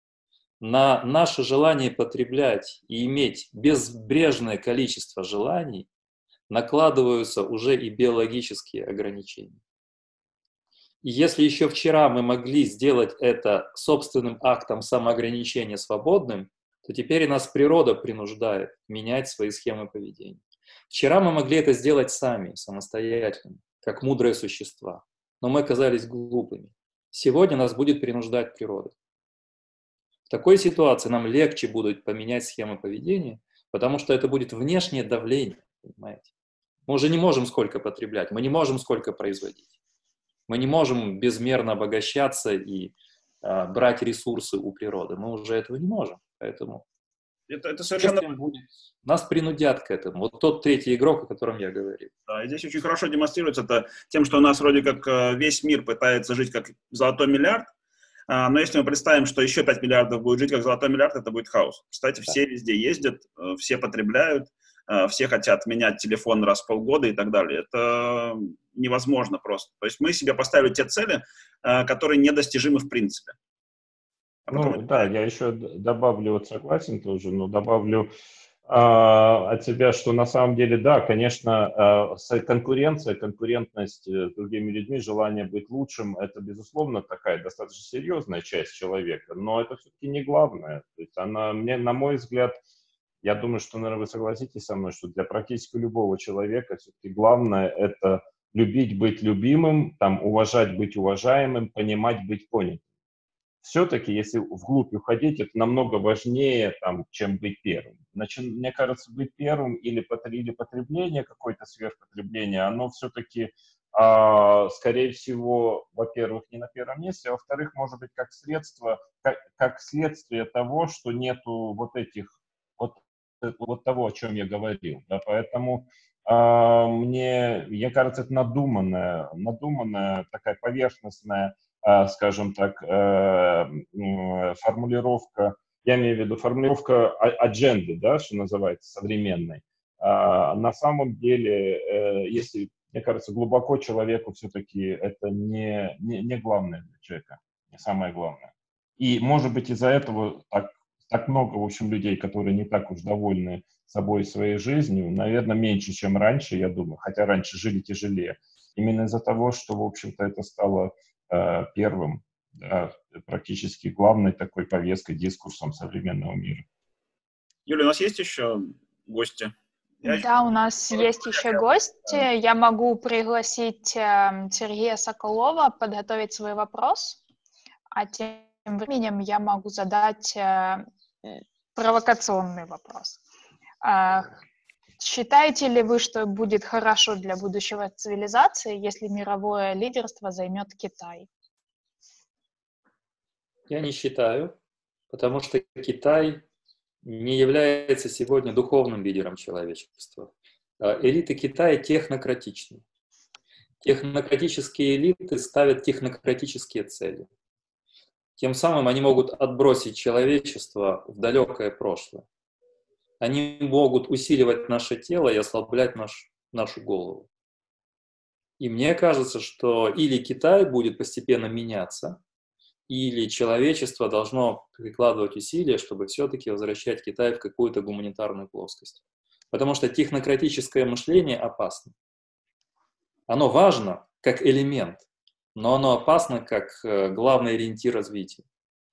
На наше желание потреблять и иметь безбрежное количество желаний накладываются уже и биологические ограничения. И если еще вчера мы могли сделать это собственным актом самоограничения свободным, то теперь и нас природа принуждает менять свои схемы поведения. Вчера мы могли это сделать сами, самостоятельно, как мудрые существа, но мы оказались глупыми. Сегодня нас будет принуждать природа. В такой ситуации нам легче будет поменять схемы поведения, потому что это будет внешнее давление, понимаете? Мы уже не можем сколько потреблять, мы не можем сколько производить. Мы не можем безмерно обогащаться и брать ресурсы у природы. Мы уже этого не можем. Поэтому это совершенно... нас принудят к этому. Вот тот третий игрок, о котором я говорил. Да, и здесь очень хорошо демонстрируется это тем, что у нас вроде как весь мир пытается жить как золотой миллиард, но если мы представим, что еще 5 миллиардов будет жить как золотой миллиард, это будет хаос. Представьте, все везде ездят, все потребляют, все хотят менять телефон раз в полгода и так далее. Это невозможно просто. То есть мы себе поставили те цели, которые недостижимы в принципе. Да, я еще добавлю, согласен тоже, но добавлю от тебя, что на самом деле, да, конечно, конкурентность с другими людьми, желание быть лучшим, это, безусловно, такая достаточно серьезная часть человека, но это все-таки не главное. То есть она, на мой взгляд, я думаю, что, наверное, вы согласитесь со мной, что для практически любого человека все-таки главное – это любить быть любимым, там, уважать быть уважаемым, понимать быть понятым. Все-таки, если вглубь уходить, это намного важнее, там, чем быть первым. Значит, мне кажется, быть первым или потребление, какое-то сверхпотребление, оно все-таки, скорее всего, во-первых, не на первом месте, а во-вторых, может быть, как средство, как следствие того, что нету вот этих, вот того, о чем я говорил. Да? Поэтому мне кажется, это надуманная такая поверхностная, скажем так, формулировка, я имею в виду формулировка адженды, да, что называется, современной. На самом деле, если, мне кажется, глубоко человеку все-таки это не главное для человека, не самое главное. И, может быть, из-за этого так много, в общем, людей, которые не так уж довольны собой и своей жизнью, наверное, меньше, чем раньше, я думаю, хотя раньше жили тяжелее. Именно из-за того, что, в общем-то, это стало первым, да, практически главной такой повесткой, дискурсом современного мира. Юля, у нас есть еще гости? Да, у нас есть еще гости. Я могу пригласить Сергея Соколова подготовить свой вопрос, а тем временем я могу задать провокационный вопрос. Считаете ли вы, что будет хорошо для будущего цивилизации, если мировое лидерство займет Китай? Я не считаю, потому что Китай не является сегодня духовным лидером человечества. Элиты Китая технократичны. Технократические элиты ставят технократические цели. Тем самым они могут отбросить человечество в далекое прошлое. Они могут усиливать наше тело и ослаблять нашу голову. И мне кажется, что или Китай будет постепенно меняться, или человечество должно прикладывать усилия, чтобы все-таки возвращать Китай в какую-то гуманитарную плоскость. Потому что технократическое мышление опасно. Оно важно как элемент, но оно опасно как главный ориентир развития.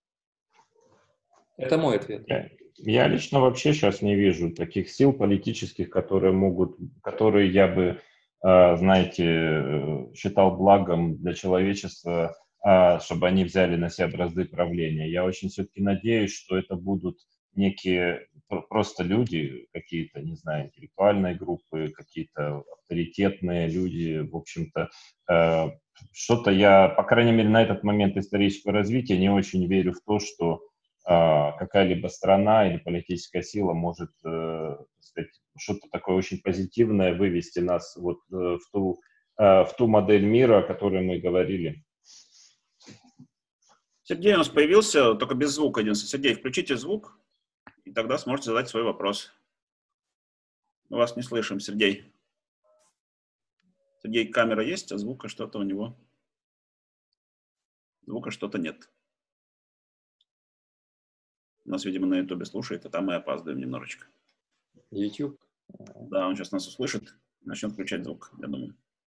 Это мой ответ. Я лично вообще сейчас не вижу таких сил политических, которые я бы, знаете, считал благом для человечества, чтобы они взяли на себя бразды правления. Я очень все-таки надеюсь, что это будут некие просто люди, какие-то, не знаю, интеллектуальные группы, какие-то авторитетные люди, в общем-то. Что-то я, по крайней мере, на этот момент исторического развития не очень верю в то, что какая-либо страна или политическая сила может, так сказать, что-то такое очень позитивное вывести нас вот в ту модель мира, о которой мы говорили. Сергей у нас появился, только без звука единственное. Сергей, включите звук, и тогда сможете задать свой вопрос. Мы вас не слышим, Сергей. Сергей, камера есть, а звука что-то у него. Звука что-то нет. Нас, видимо, на Ютубе слушает, а там мы опаздываем немножечко. YouTube? Да, он сейчас нас услышит, начнет включать звук, я думаю.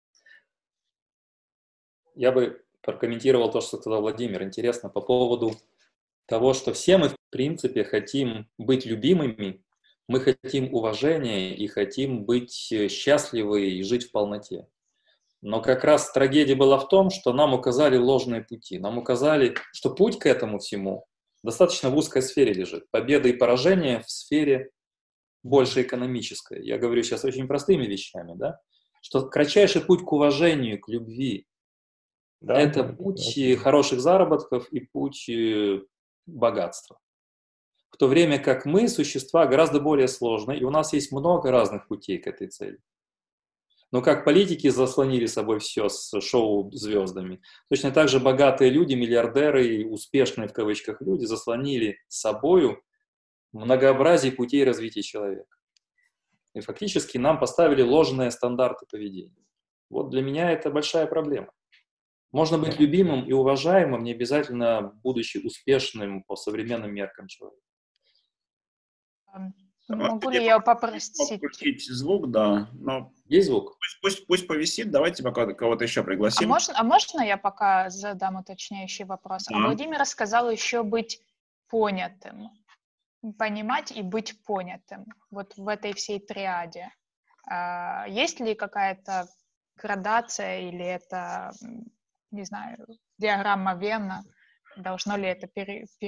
Я бы прокомментировал то, что сказал Владимир. Интересно по поводу того, что все мы, в принципе, хотим быть любимыми, мы хотим уважения и хотим быть счастливы и жить в полноте. Но как раз трагедия была в том, что нам указали ложные пути. Нам указали, что путь к этому всему достаточно в узкой сфере лежит. Победа и поражение в сфере больше экономической. Я говорю сейчас очень простыми вещами, да? Что кратчайший путь к уважению, к любви, да, это путь хороших заработков и путь богатства. В то время как мы, существа, гораздо более сложные, и у нас есть много разных путей к этой цели. Но как политики заслонили собой все с шоу-звездами, точно так же богатые люди, миллиардеры и успешные в кавычках люди заслонили собою многообразие путей развития человека. И фактически нам поставили ложные стандарты поведения. Вот для меня это большая проблема. Можно быть любимым и уважаемым, не обязательно будучи успешным по современным меркам человека. Могу ли я попросить? Включить звук, да. Но Есть звук? пусть повисит. Давайте пока кого-то еще пригласим. А можно я пока задам уточняющий вопрос? Да. А Владимир сказал еще быть понятым. Понимать и быть понятым. Вот в этой всей триаде. Есть ли какая-то градация или это, не знаю, диаграмма Венна? Должно ли это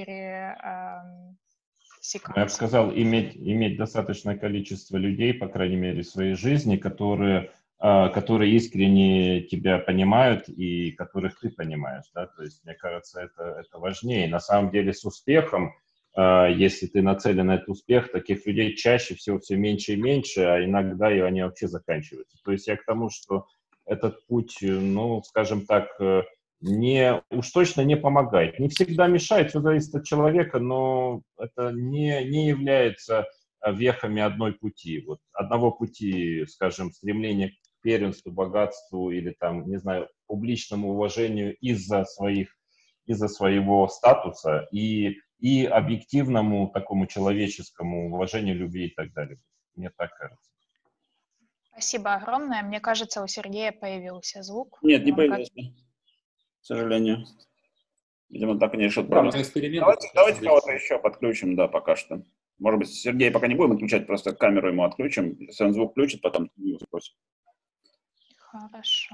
Я бы сказал, иметь достаточное количество людей, по крайней мере, в своей жизни, которые искренне тебя понимают и которых ты понимаешь. Да? То есть, мне кажется, это важнее. На самом деле, с успехом, если ты нацелен на этот успех, таких людей чаще всего все меньше и меньше, а иногда и они вообще заканчиваются. То есть я к тому, что этот путь, ну, скажем так, уж точно не помогает. Не всегда мешает, все зависит от человека, но это не является вехами одного пути, скажем, стремления к первенству, богатству или там, не знаю, публичному уважению из-за своего статуса и объективному такому человеческому уважению, любви и так далее. Мне так кажется. Спасибо огромное. Мне кажется, у Сергея появился звук. Нет, не появился. К сожалению. Видимо, так и не решил проблему. Давайте кого-то еще подключим, да, пока что. Может быть, Сергея пока не будем отключать, просто камеру ему отключим. Если он звук включит, потом спросим. Хорошо.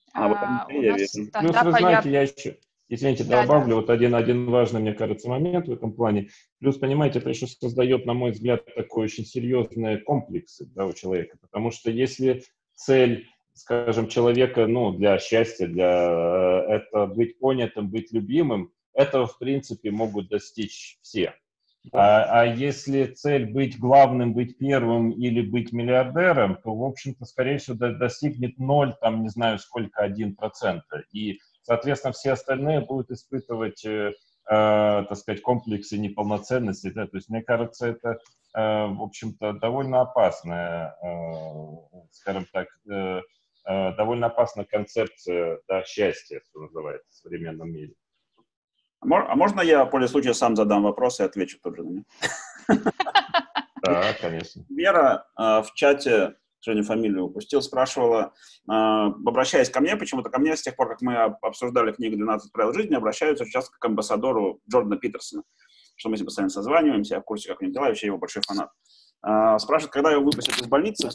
Плюс, вы знаете, я еще, извините, добавлю вот один важный, мне кажется, момент в этом плане. Плюс, понимаете, это еще создает, на мой взгляд, такой очень серьезные комплексы, да, у человека. Потому что если цель, скажем, человека, ну, для счастья, это быть понятым, быть любимым, этого, в принципе, могут достичь все. А если цель быть главным, быть первым или быть миллиардером, то, в общем-то, скорее всего, достигнет 0, там, не знаю, сколько, 1%. И, соответственно, все остальные будут испытывать, так сказать, комплексы неполноценности. Да? То есть, мне кажется, это, в общем-то, довольно опасная, скажем так, довольно опасная концепция, да, счастья, что называется, в современном мире. А можно я, по случаю, сам задам вопрос и отвечу тут же на него? Да, конечно. Вера в чате, к сожалению, фамилию упустил, спрашивала, обращаясь ко мне, почему-то ко мне с тех пор, как мы обсуждали книгу «12 правил жизни», обращаются часто к амбассадору Джордана Питерсона, что мы с ним постоянно созваниваемся, я в курсе, как у него дела, вообще его большой фанат. Спрашивает, когда его выпустят из больницы.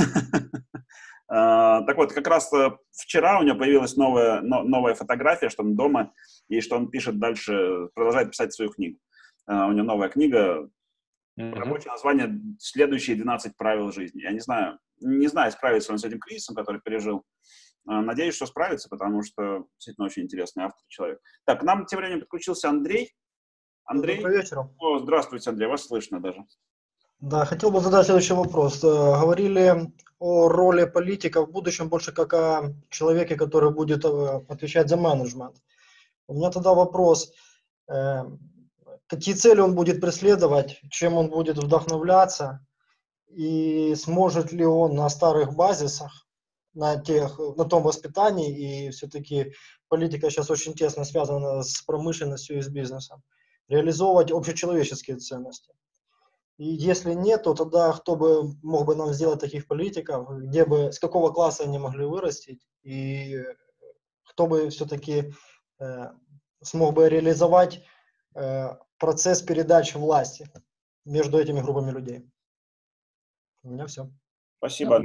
Так вот, как раз вчера у него появилась новая фотография, что он дома, и что он пишет дальше, продолжает писать свою книгу. У него новая книга, рабочее название «Следующие 12 правил жизни». Я не знаю, справится он с этим кризисом, который пережил. Надеюсь, что справится, потому что действительно очень интересный автор, человек. Так, к нам тем временем подключился Андрей. Андрей. Добрый вечер. Здравствуйте, Андрей, вас слышно даже. Да, хотел бы задать следующий вопрос. Говорили о роли политика в будущем больше как о человеке, который будет отвечать за менеджмент. У меня тогда вопрос, какие цели он будет преследовать, чем он будет вдохновляться, и сможет ли он на старых базисах, на том воспитании, и все-таки политика сейчас очень тесно связана с промышленностью и с бизнесом, реализовывать общечеловеческие ценности. И если нет, то тогда кто бы мог бы нам сделать таких политиков, с какого класса они могли вырастить, и кто бы все-таки смог бы реализовать процесс передачи власти между этими группами людей. У меня все. Спасибо.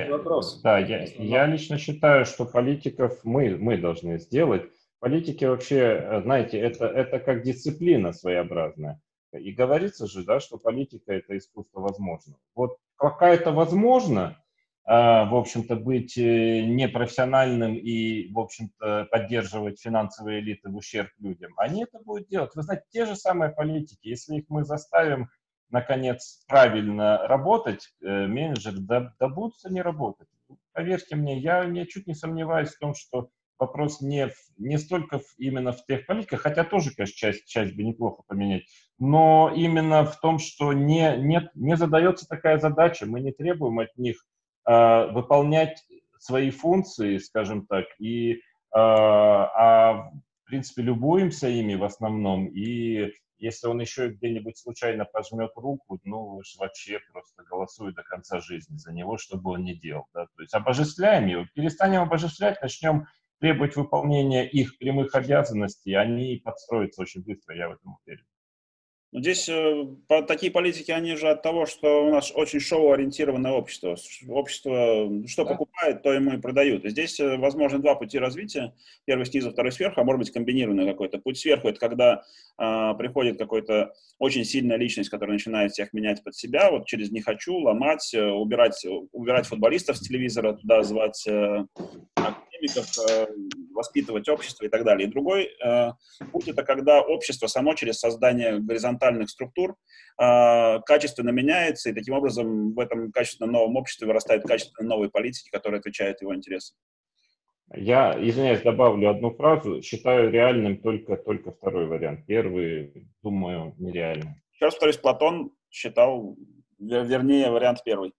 Я лично считаю, что политиков мы должны сделать. Политики вообще, знаете, это как дисциплина своеобразная. И говорится же, да, что политика – это искусство возможного. Вот какая-то возможно, в общем-то, быть непрофессиональным и, в общем-то, поддерживать финансовые элиты в ущерб людям. Они это будут делать. Вы знаете, те же самые политики, если их мы заставим, наконец, правильно работать, менеджеры, да будут они работать. Поверьте мне, я ничуть не сомневаюсь в том, что вопрос не столько именно в тех политиках, хотя тоже, конечно, часть бы неплохо поменять, но именно в том, что не задается такая задача, мы не требуем от них выполнять свои функции, скажем так, и в принципе любуемся ими в основном и если он еще где-нибудь случайно пожмет руку, ну уж вообще просто голосую до конца жизни за него, что бы он ни делал. Да? То есть обожествляем его, перестанем обожествлять, начнем требовать выполнения их прямых обязанностей, они подстроятся очень быстро, я в этом уверен. Здесь такие политики, они же от того, что у нас очень шоу-ориентированное общество. Общество, что покупает, то ему и продают. И здесь возможны два пути развития. Первый снизу, второй сверху, а может быть комбинированный какой-то. Путь сверху – это когда приходит какой-то очень сильная личность, которая начинает всех менять под себя, вот через «не хочу», ломать, убирать футболистов с телевизора, туда звать академиков, воспитывать общество и так далее. И другой путь – это когда общество само через создание горизонтальных структур качественно меняется, и таким образом в этом качественно новом обществе вырастают качественно новые политики, которые отвечают его интересам. Я, извиняюсь, добавлю одну фразу. Считаю реальным только второй вариант. Первый, думаю, нереальным. Еще раз повторюсь, Платон считал, вернее, вариант первый.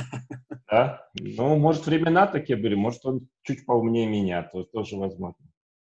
Да? Ну, может, времена такие были, может, он чуть поумнее меня, то тоже возможно.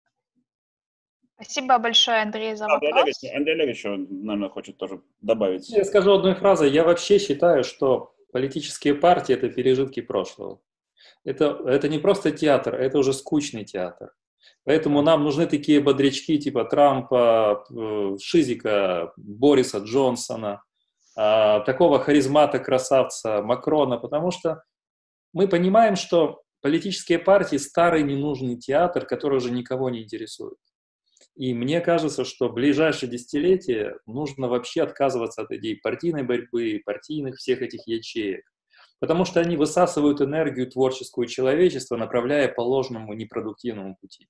Спасибо большое, Андрей, за вопрос. Андрей Олегович, наверное, хочет тоже добавить. Я скажу одной фразой. Я вообще считаю, что политические партии – это пережитки прошлого. Это не просто театр, это уже скучный театр. Поэтому нам нужны такие бодрячки типа Трампа, Шизика, Бориса Джонсона, такого харизмата-красавца Макрона, потому что мы понимаем, что политические партии – старый ненужный театр, который уже никого не интересует. И мне кажется, что в ближайшие десятилетия нужно вообще отказываться от идей партийной борьбы, партийных всех этих ячеек, потому что они высасывают энергию творческую человечества, направляя по ложному, непродуктивному пути.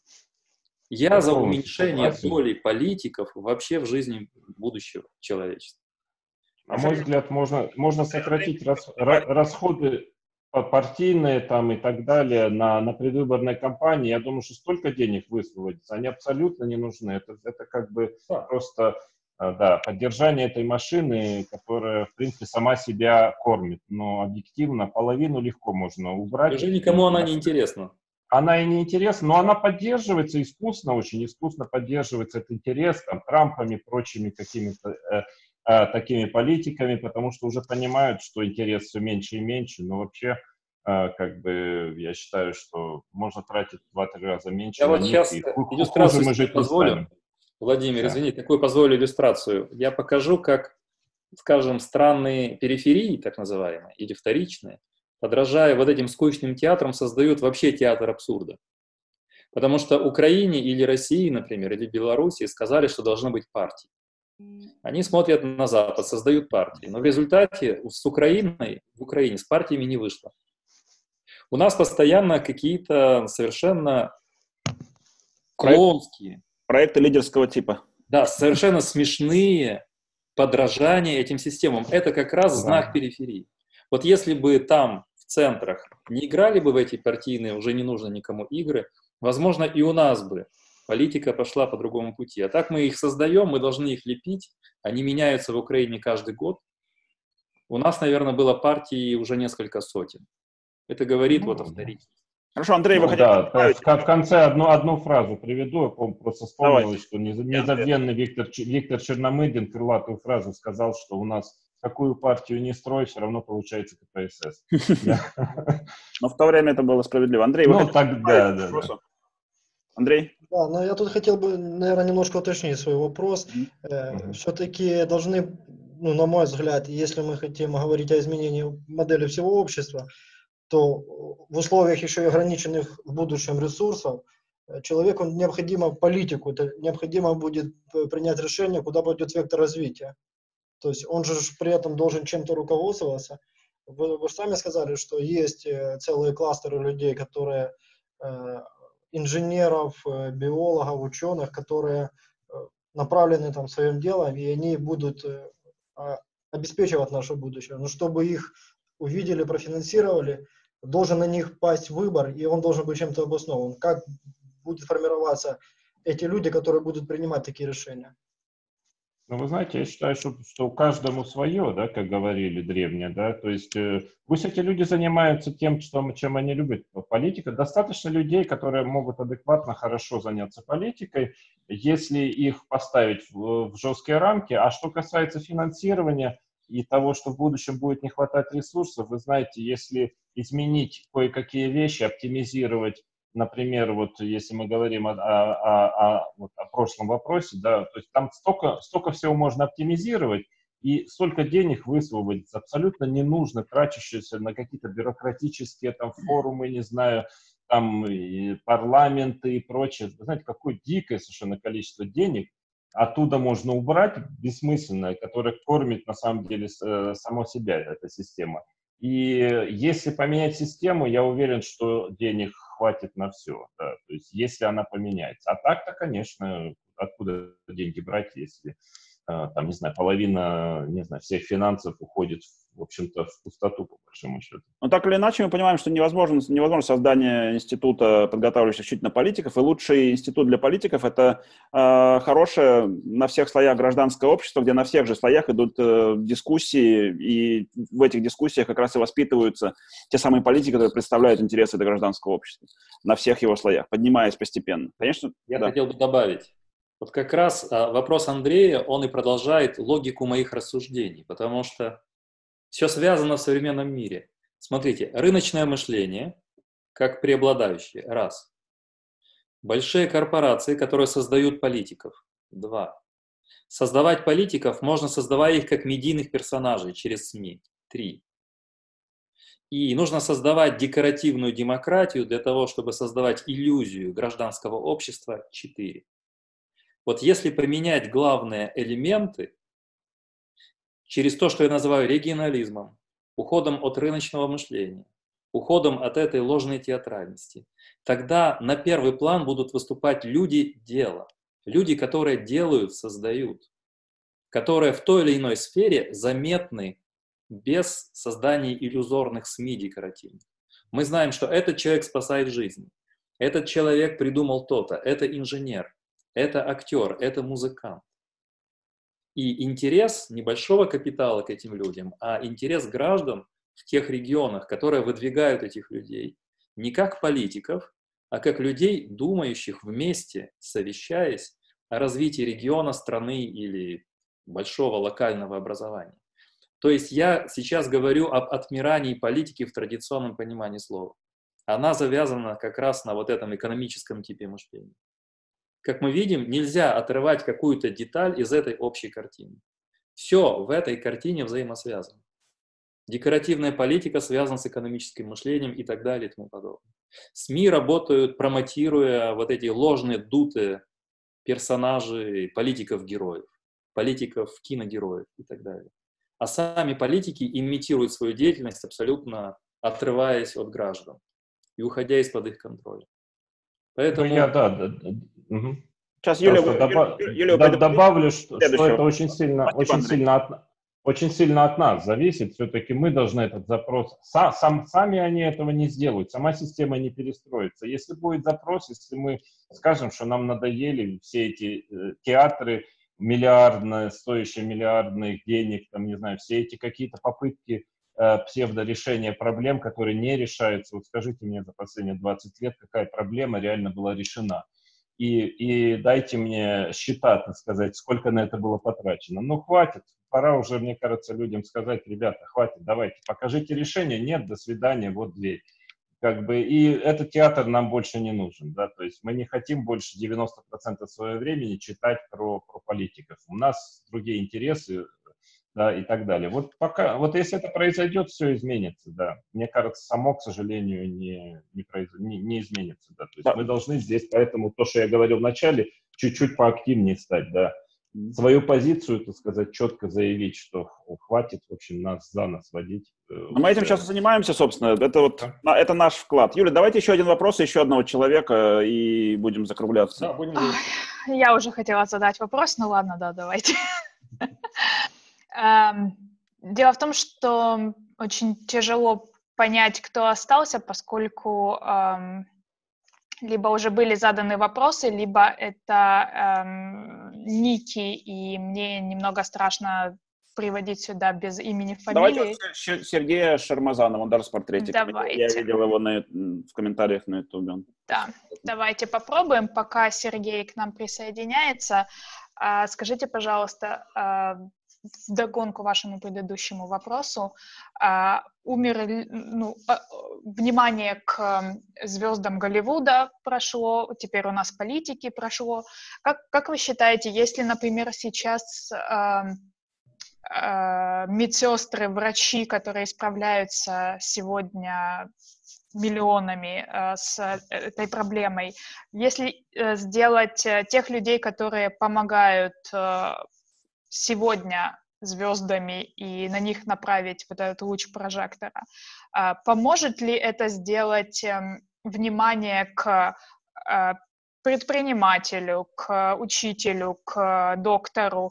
Я за уменьшение доли политиков вообще в жизни будущего человечества. На мой взгляд, можно сократить расходы партийные там и так далее на предвыборной кампании. Я думаю, что столько денег высвободится, они абсолютно не нужны. Это как бы просто поддержание этой машины, которая, в принципе, сама себя кормит. Но объективно половину легко можно убрать. Уже никому она не интересна. Она и не интересна, но она поддерживается искусно, очень искусно поддерживается этот интерес там, Трампами, прочими какими-то такими политиками, потому что уже понимают, что интерес все меньше и меньше, но вообще, как бы, я считаю, что можно тратить 2-3 раза меньше. Я вот сейчас иллюстрацию позволю. Владимир, да. Извини, такую позволю иллюстрацию. Я покажу, как, скажем, страны периферии, так называемые, или вторичные, подражая вот этим скучным театрам, создают вообще театр абсурда. Потому что Украине или России, например, или Белоруссии сказали, что должны быть партии. Они смотрят на Запад, создают партии. Но в результате в Украине с партиями не вышло. У нас постоянно какие-то совершенно клоунские проекты лидерского типа. Да, совершенно смешные подражания этим системам. Это как раз знак периферии. Вот если бы там в центрах не играли бы в эти партийные, уже не нужно никому игры, возможно, и у нас бы политика пошла по другому пути. А так мы их создаем, мы должны их лепить. Они меняются в Украине каждый год. У нас, наверное, было партий уже несколько сотен. Это говорит вот о вторичности. Хорошо, Андрей, вы хотите добавить? В конце одну фразу приведу. Я просто вспомнил, что незабвенный Виктор Черномырдин крылатую фразу сказал, что у нас какую партию не строй, все равно получается КПСС. Но в то время это было справедливо. Андрей, вы хотите? Андрей? Да, но я тут хотел бы, наверное, немножко уточнить свой вопрос. Все-таки должны, на мой взгляд, если мы хотим говорить о изменении модели всего общества, то в условиях еще и ограниченных в будущем ресурсов человеку необходимо политику, необходимо будет принять решение, куда пойдет вектор развития. То есть он же при этом должен чем-то руководствоваться. Вы же сами сказали, что есть целые кластеры людей, которые инженеров, биологов, ученых, которые направлены там своим делом, и они будут обеспечивать наше будущее. Но чтобы их увидели, профинансировали, должен на них пасть выбор, и он должен быть чем-то обоснован. Как будут формироваться эти люди, которые будут принимать такие решения? Ну, вы знаете, я считаю, что каждому свое, да, как говорили древние, да, то есть пусть эти люди занимаются тем, чем они любят. Политика. Достаточно людей, которые могут адекватно, хорошо заняться политикой, если их поставить в жесткие рамки. А что касается финансирования и того, что в будущем будет не хватать ресурсов, вы знаете, если изменить кое-какие вещи, оптимизировать. Например, вот если мы говорим о прошлом вопросе, да, то есть там столько всего можно оптимизировать, и столько денег высвободить абсолютно не нужно, трачащиеся на какие-то бюрократические там форумы, не знаю, там и парламенты и прочее. Вы знаете, какое дикое совершенно количество денег оттуда можно убрать, бессмысленное, которое кормит на самом деле само себя, эта система. И если поменять систему, я уверен, что денег хватит на все. Да. То есть если она поменяется. А так-то, конечно, откуда деньги брать, если там, не знаю, половина, не знаю, всех финансов уходит, в общем-то, в пустоту, по большому счету. Но так или иначе мы понимаем, что невозможно создание института, подготавливающего исключительно политиков, и лучший институт для политиков — это хорошее на всех слоях гражданское общество, где на всех же слоях идут дискуссии, и в этих дискуссиях как раз и воспитываются те самые политики, которые представляют интересы этого гражданского общества на всех его слоях, поднимаясь постепенно. Конечно, я хотел бы добавить. Вот как раз вопрос Андрея, он и продолжает логику моих рассуждений, потому что все связано в современном мире. Смотрите, рыночное мышление как преобладающее, раз. Большие корпорации, которые создают политиков, два. Создавать политиков можно, создавая их как медийных персонажей через СМИ, три. И нужно создавать декоративную демократию для того, чтобы создавать иллюзию гражданского общества, четыре. Вот если поменять главные элементы через то, что я называю регионализмом, уходом от рыночного мышления, уходом от этой ложной театральности, тогда на первый план будут выступать люди дела, люди, которые делают, создают, которые в той или иной сфере заметны без создания иллюзорных СМИ декоративных. Мы знаем, что этот человек спасает жизнь, этот человек придумал то-то, это инженер, это актер, это музыкант. И интерес небольшого капитала к этим людям, а интерес граждан в тех регионах, которые выдвигают этих людей, не как политиков, а как людей, думающих вместе, совещаясь о развитии региона, страны или большого локального образования. То есть я сейчас говорю об отмирании политики в традиционном понимании слова. Она завязана как раз на вот этом экономическом типе мышления. Как мы видим, нельзя отрывать какую-то деталь из этой общей картины. Все в этой картине взаимосвязано. Декоративная политика связана с экономическим мышлением и так далее и тому подобное. СМИ работают, промотируя вот эти ложные, дутые персонажи политиков-героев, политиков-киногероев и так далее. А сами политики имитируют свою деятельность, абсолютно отрываясь от граждан и уходя из-под их контроля. Поэтому... Угу. Сейчас Юлия добавлю, что это очень сильно от нас зависит. Все-таки мы должны этот запрос... Сами они этого не сделают, сама система не перестроится. Если будет запрос, если мы скажем, что нам надоели все эти театры миллиардные, стоящие миллиардных денег, там, не знаю, все эти какие-то попытки псевдорешения проблем, которые не решаются. Вот скажите мне за последние 20 лет, какая проблема реально была решена. И дайте мне счета, так сказать, сколько на это было потрачено. Ну, хватит. Пора уже, мне кажется, людям сказать: ребята, хватит, давайте, покажите решение. Нет, до свидания, вот дверь. Как бы, и этот театр нам больше не нужен. Да? То есть мы не хотим больше 90% своего времени читать про политиков. У нас другие интересы, да, и так далее. Вот если это произойдет, все изменится, да. Мне кажется, само, к сожалению, не изменится, да. То есть мы должны здесь, поэтому то, что я говорил в начале, чуть-чуть поактивнее стать, да. Свою позицию, так сказать, четко заявить, что хватит, в общем, нас за нос водить. Мы этим сейчас и занимаемся, собственно. Это наш вклад. Юля, давайте еще один вопрос, еще одного человека, и будем закругляться. Да, будем. Я уже хотела задать вопрос, ну ладно, да, давайте. Дело в том, что очень тяжело понять, кто остался, поскольку либо уже были заданы вопросы, либо это ники, и мне немного страшно приводить сюда без имени, фамилии. Давайте Сергея Шармазанова, он даже с портретиком. Давайте. Я видел его в комментариях на YouTube. Да, давайте попробуем. Пока Сергей к нам присоединяется, скажите, пожалуйста, вдогонку вашему предыдущему вопросу, внимание к звездам Голливуда прошло, теперь у нас политики прошло. Как вы считаете, если, например, сейчас медсестры, врачи, которые справляются сегодня миллионами с этой проблемой, если сделать тех людей, которые помогают сегодня звездами и на них направить вот этот луч прожектора, поможет ли это сделать внимание к предпринимателю, к учителю, к доктору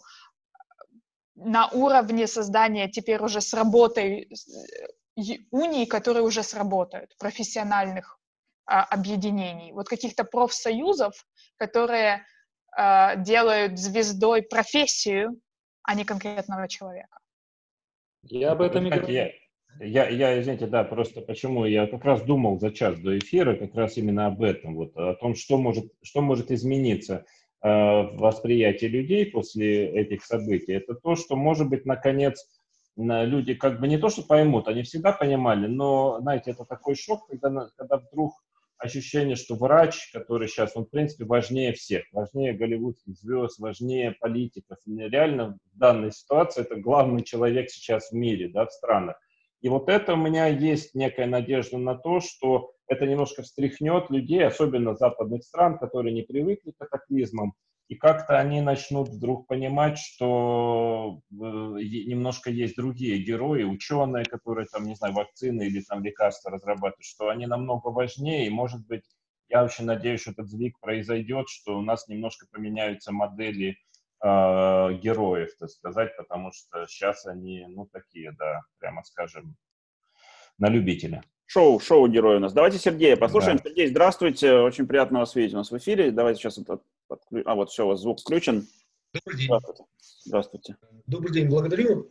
на уровне создания теперь уже с работой уний, которые уже сработают, профессиональных объединений, вот каких-то профсоюзов, которые делают звездой профессию, а не конкретного человека. Я об этом и говорю. Я, извините, да, просто почему я как раз думал за час до эфира как раз именно об этом, вот, о том, что может измениться в восприятии людей после этих событий. Это то, что, может быть, наконец, люди как бы не то, что поймут, они всегда понимали, но, знаете, это такой шок, когда вдруг ощущение, что врач, который сейчас, он, в принципе, важнее всех, важнее голливудских звезд, важнее политиков. Реально в данной ситуации это главный человек сейчас в мире, да, в странах. И вот это у меня есть некая надежда на то, что это немножко встряхнет людей, особенно западных стран, которые не привыкли к катаклизмам, и как-то они начнут вдруг понимать, что немножко есть другие герои, ученые, которые там, не знаю, вакцины или там лекарства разрабатывают, что они намного важнее, и, может быть, я очень надеюсь, что этот сдвиг произойдет, что у нас немножко поменяются модели героев, так сказать, потому что сейчас они, ну, такие, да, прямо скажем, на любителя. Шоу герой у нас. Давайте Сергея послушаем. Да. Сергей, здравствуйте, очень приятно вас видеть у нас в эфире. Давайте сейчас вот все, у вас звук включен. Добрый день. Здравствуйте. Добрый день, благодарю.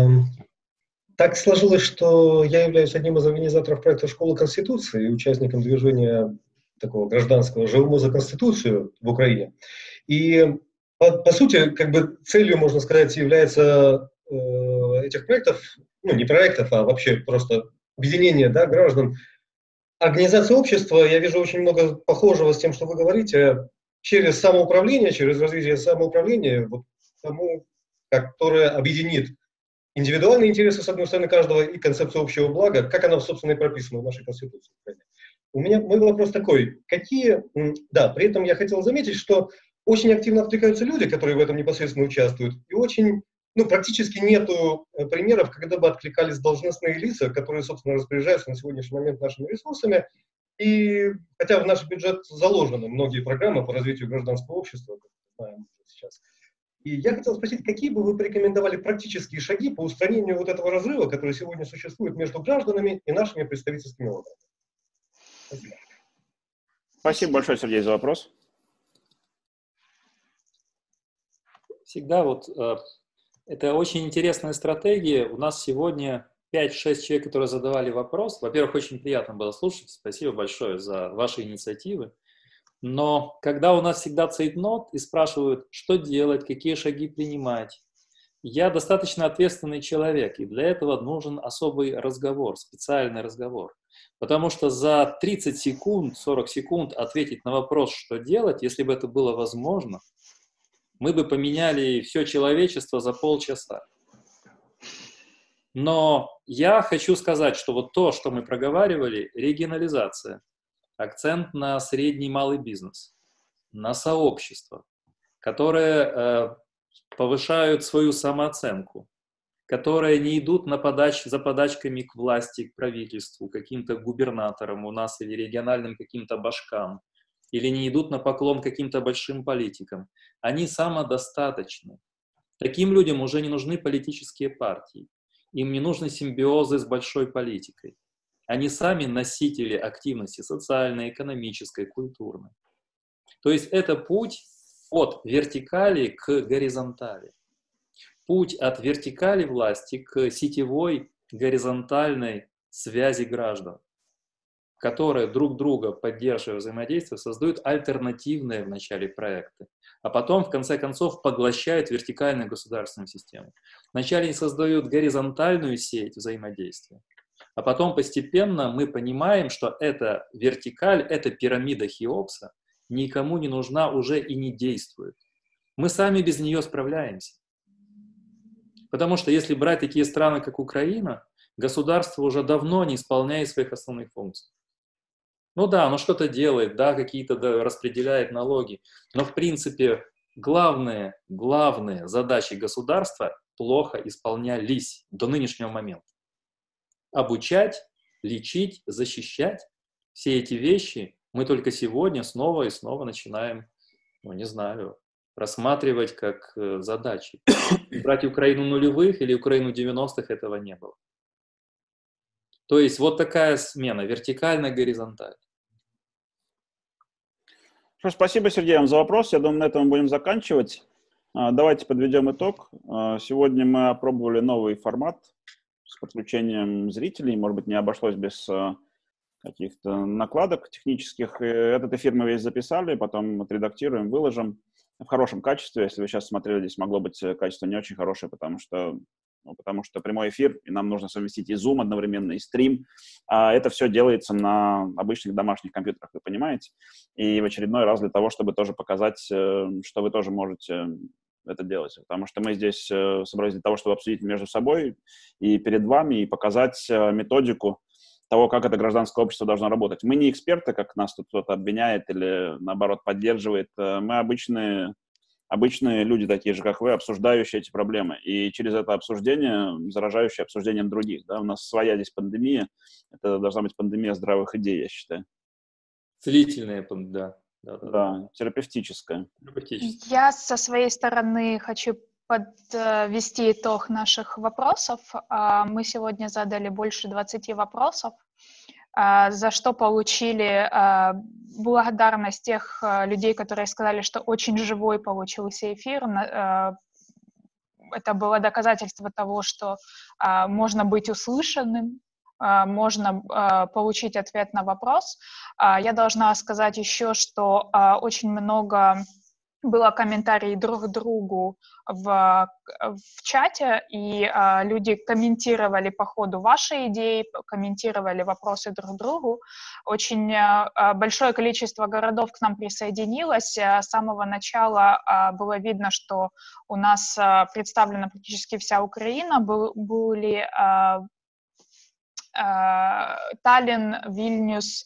Так сложилось, что я являюсь одним из организаторов проекта «Школа Конституции» и участником движения такого гражданского «Живому за Конституцию» в Украине. И по сути, как бы целью, можно сказать, является этих проектов, ну не проектов, а вообще просто объединения, да, граждан. Организация общества, я вижу очень много похожего с тем, что вы говорите, через самоуправление, через развитие самоуправления, вот тому, которое объединит индивидуальные интересы, с одной стороны, каждого и концепцию общего блага, как она, собственно, и прописана в нашей Конституции. Мой вопрос такой, при этом я хотел заметить, что очень активно откликаются люди, которые в этом непосредственно участвуют, и очень, практически нету примеров, когда бы откликались должностные лица, которые, собственно, распоряжаются на сегодняшний момент нашими ресурсами, и хотя в наш бюджет заложены многие программы по развитию гражданского общества, как мы знаем сейчас. И я хотел спросить, какие бы вы порекомендовали практические шаги по устранению вот этого разрыва, который сегодня существует между гражданами и нашими представительскими органами? Спасибо. Спасибо большое, Сергей, за вопрос. Всегда это очень интересная стратегия. У нас сегодня 5-6 человек, которые задавали вопрос. Во-первых, очень приятно было слушать. Спасибо большое за ваши инициативы. Но когда у нас всегда цейтнот и спрашивают, что делать, какие шаги принимать, я достаточно ответственный человек, и для этого нужен особый разговор, специальный разговор. Потому что за 30 секунд, 40 секунд ответить на вопрос, что делать, если бы это было возможно, мы бы поменяли все человечество за полчаса. Но я хочу сказать, что вот то, что мы проговаривали, регионализация, акцент на средний и малый бизнес, на сообщества, которые повышают свою самооценку, которые не идут за подачками к власти, к правительству, каким-то губернаторам у нас или региональным каким-то башкам, или не идут на поклон каким-то большим политикам. Они самодостаточны. Таким людям уже не нужны политические партии. Им не нужны симбиозы с большой политикой. Они сами носители активности социальной, экономической, культурной. То есть это путь от вертикали к горизонтали. Путь от вертикали власти к сетевой горизонтальной связи граждан, которые друг друга, поддерживая взаимодействие, создают альтернативные вначале проекты, а потом, в конце концов, поглощают вертикальную государственную систему. Вначале они создают горизонтальную сеть взаимодействия, а потом постепенно мы понимаем, что эта вертикаль, эта пирамида Хеопса никому не нужна уже и не действует. Мы сами без нее справляемся. Потому что если брать такие страны, как Украина, государство уже давно не исполняет своих основных функций. Ну да, оно что-то делает, да, какие-то распределяет налоги, но в принципе главные задачи государства плохо исполнялись до нынешнего момента. Обучать, лечить, защищать — все эти вещи мы только сегодня снова и снова начинаем, ну не знаю, рассматривать как задачи. Брать Украину нулевых или Украину 90-х этого не было. То есть вот такая смена, вертикальная, горизонтальная. Спасибо, Сергей, вам за вопрос. Я думаю, на этом мы будем заканчивать. Давайте подведем итог. Сегодня мы опробовали новый формат с подключением зрителей. Может быть, не обошлось без каких-то накладок технических. Этот эфир мы весь записали, потом отредактируем, выложим в хорошем качестве. Если вы сейчас смотрели, здесь могло быть качество не очень хорошее, потому что прямой эфир, и нам нужно совместить и Zoom одновременно, и стрим. А это все делается на обычных домашних компьютерах, вы понимаете? И в очередной раз для того, чтобы тоже показать, что вы тоже можете это делать. Потому что мы здесь собрались для того, чтобы обсудить между собой и перед вами, и показать методику того, как это гражданское общество должно работать. Мы не эксперты, как нас тут кто-то обвиняет или, наоборот, поддерживает. Мы обычные люди, такие же, как вы, обсуждающие эти проблемы. И через это обсуждение, заражающее обсуждением других. Да? У нас своя здесь пандемия. Это должна быть пандемия здравых идей, я считаю. Целительная пандемия. Да, терапевтическая. Я со своей стороны хочу подвести итог наших вопросов. Мы сегодня задали больше 20 вопросов, за что получили благодарность тех людей, которые сказали, что очень живой получился эфир. Это было доказательство того, что можно быть услышанным, можно получить ответ на вопрос. Я должна сказать еще, что очень много было комментариев друг к другу в чате, и люди комментировали по ходу ваши идеи, комментировали вопросы друг другу. Очень большое количество городов к нам присоединилось. С самого начала было видно, что у нас представлена практически вся Украина. Были Таллин, Вильнюс,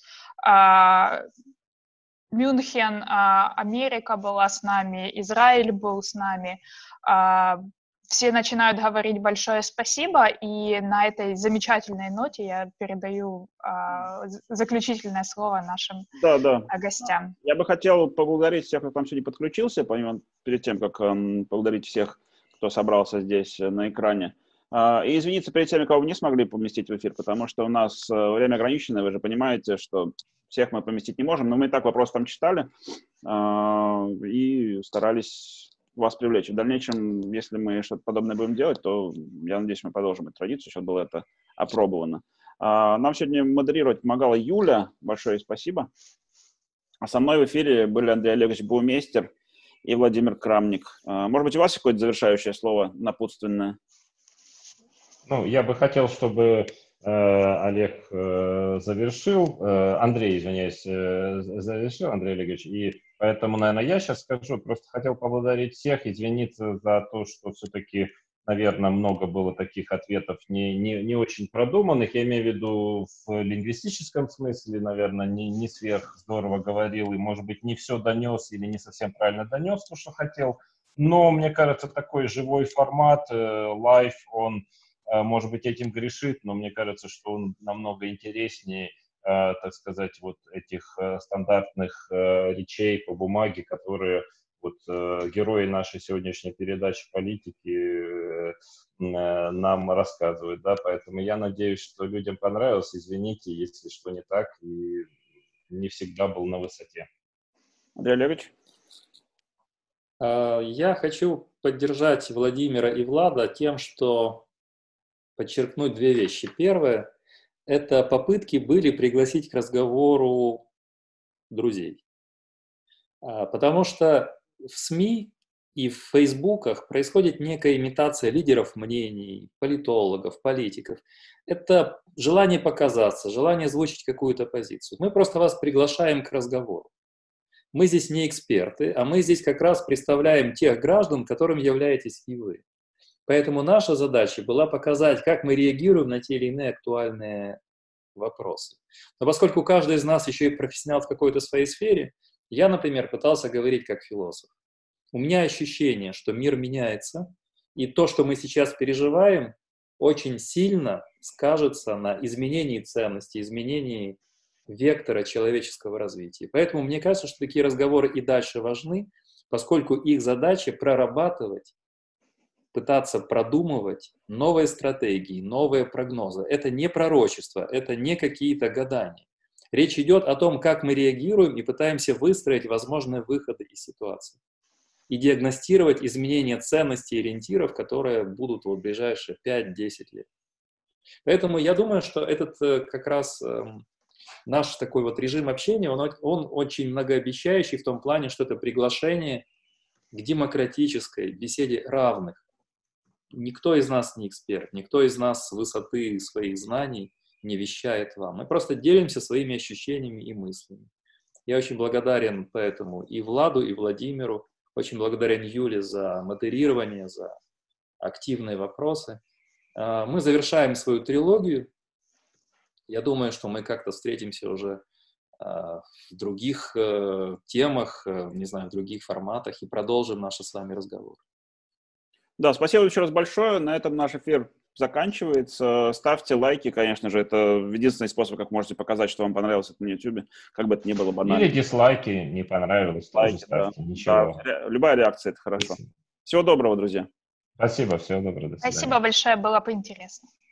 Мюнхен, Америка была с нами, Израиль был с нами. Все начинают говорить большое спасибо, и на этой замечательной ноте я передаю заключительное слово нашим гостям. Я бы хотел поблагодарить всех, кто там сегодня подключился, помимо перед тем, как поблагодарить всех, кто собрался здесь на экране. И извиниться перед теми, кого вы не смогли поместить в эфир, потому что у нас время ограничено, вы же понимаете, что всех мы поместить не можем, но мы и так вопрос там читали и старались вас привлечь. В дальнейшем, если мы что-то подобное будем делать, то, я надеюсь, мы продолжим эту традицию, чтобы было это опробовано. Нам сегодня модерировать помогала Юля, большое спасибо. А со мной в эфире были Андрей Олегович Баумейстер и Владимир Крамник. Может быть, у вас какое-то завершающее слово напутственное? Ну, я бы хотел, чтобы Олег завершил, Андрей, извиняюсь, завершил, Андрей Олегович, и поэтому, наверное, я сейчас скажу, просто хотел поблагодарить всех, извиниться за то, что все-таки, наверное, много было таких ответов не очень продуманных, я имею в виду в лингвистическом смысле, наверное, не сверх здорово говорил, и, может быть, не все донес или не совсем правильно донес то, что хотел, но, мне кажется, такой живой формат, лайв, он может быть, этим грешит, но мне кажется, что он намного интереснее, так сказать, вот этих стандартных речей по бумаге, которые вот герои нашей сегодняшней передачи политики нам рассказывают, да, поэтому я надеюсь, что людям понравилось, извините, если что не так, и не всегда был на высоте. Андрей Олегович? Я хочу поддержать Владимира и Влада тем, что подчеркнуть две вещи. Первое – это попытки были пригласить к разговору друзей. Потому что в СМИ и в фейсбуках происходит некая имитация лидеров мнений, политологов, политиков. Это желание показаться, желание озвучить какую-то позицию. Мы просто вас приглашаем к разговору. Мы здесь не эксперты, а мы здесь как раз представляем тех граждан, которым являетесь и вы. Поэтому наша задача была показать, как мы реагируем на те или иные актуальные вопросы. Но поскольку каждый из нас еще и профессионал в какой-то своей сфере, я, например, пытался говорить как философ. У меня ощущение, что мир меняется, и то, что мы сейчас переживаем, очень сильно скажется на изменении ценностей, изменении вектора человеческого развития. Поэтому мне кажется, что такие разговоры и дальше важны, поскольку их задача прорабатывать, пытаться продумывать новые стратегии, новые прогнозы. Это не пророчество, это не какие-то гадания. Речь идет о том, как мы реагируем и пытаемся выстроить возможные выходы из ситуации. И диагностировать изменения ценностей и ориентиров, которые будут в ближайшие 5-10 лет. Поэтому я думаю, что этот как раз наш такой вот режим общения, он очень многообещающий в том плане, что это приглашение к демократической беседе равных. Никто из нас не эксперт, никто из нас с высоты своих знаний не вещает вам. Мы просто делимся своими ощущениями и мыслями. Я очень благодарен поэтому и Владу, и Владимиру, очень благодарен Юле за модерирование, за активные вопросы. Мы завершаем свою трилогию. Я думаю, что мы как-то встретимся уже в других темах, не знаю, в других форматах и продолжим наши с вами разговоры. Да, спасибо еще раз большое. На этом наш эфир заканчивается. Ставьте лайки, конечно же. Это единственный способ, как можете показать, что вам понравилось это на YouTube, как бы это ни было банально. Или дизлайки, не понравилось, тоже ставьте, ничего. Да, любая реакция – это хорошо. Всего доброго, друзья. Спасибо, всего доброго, до свидания. Спасибо большое, было поинтересно.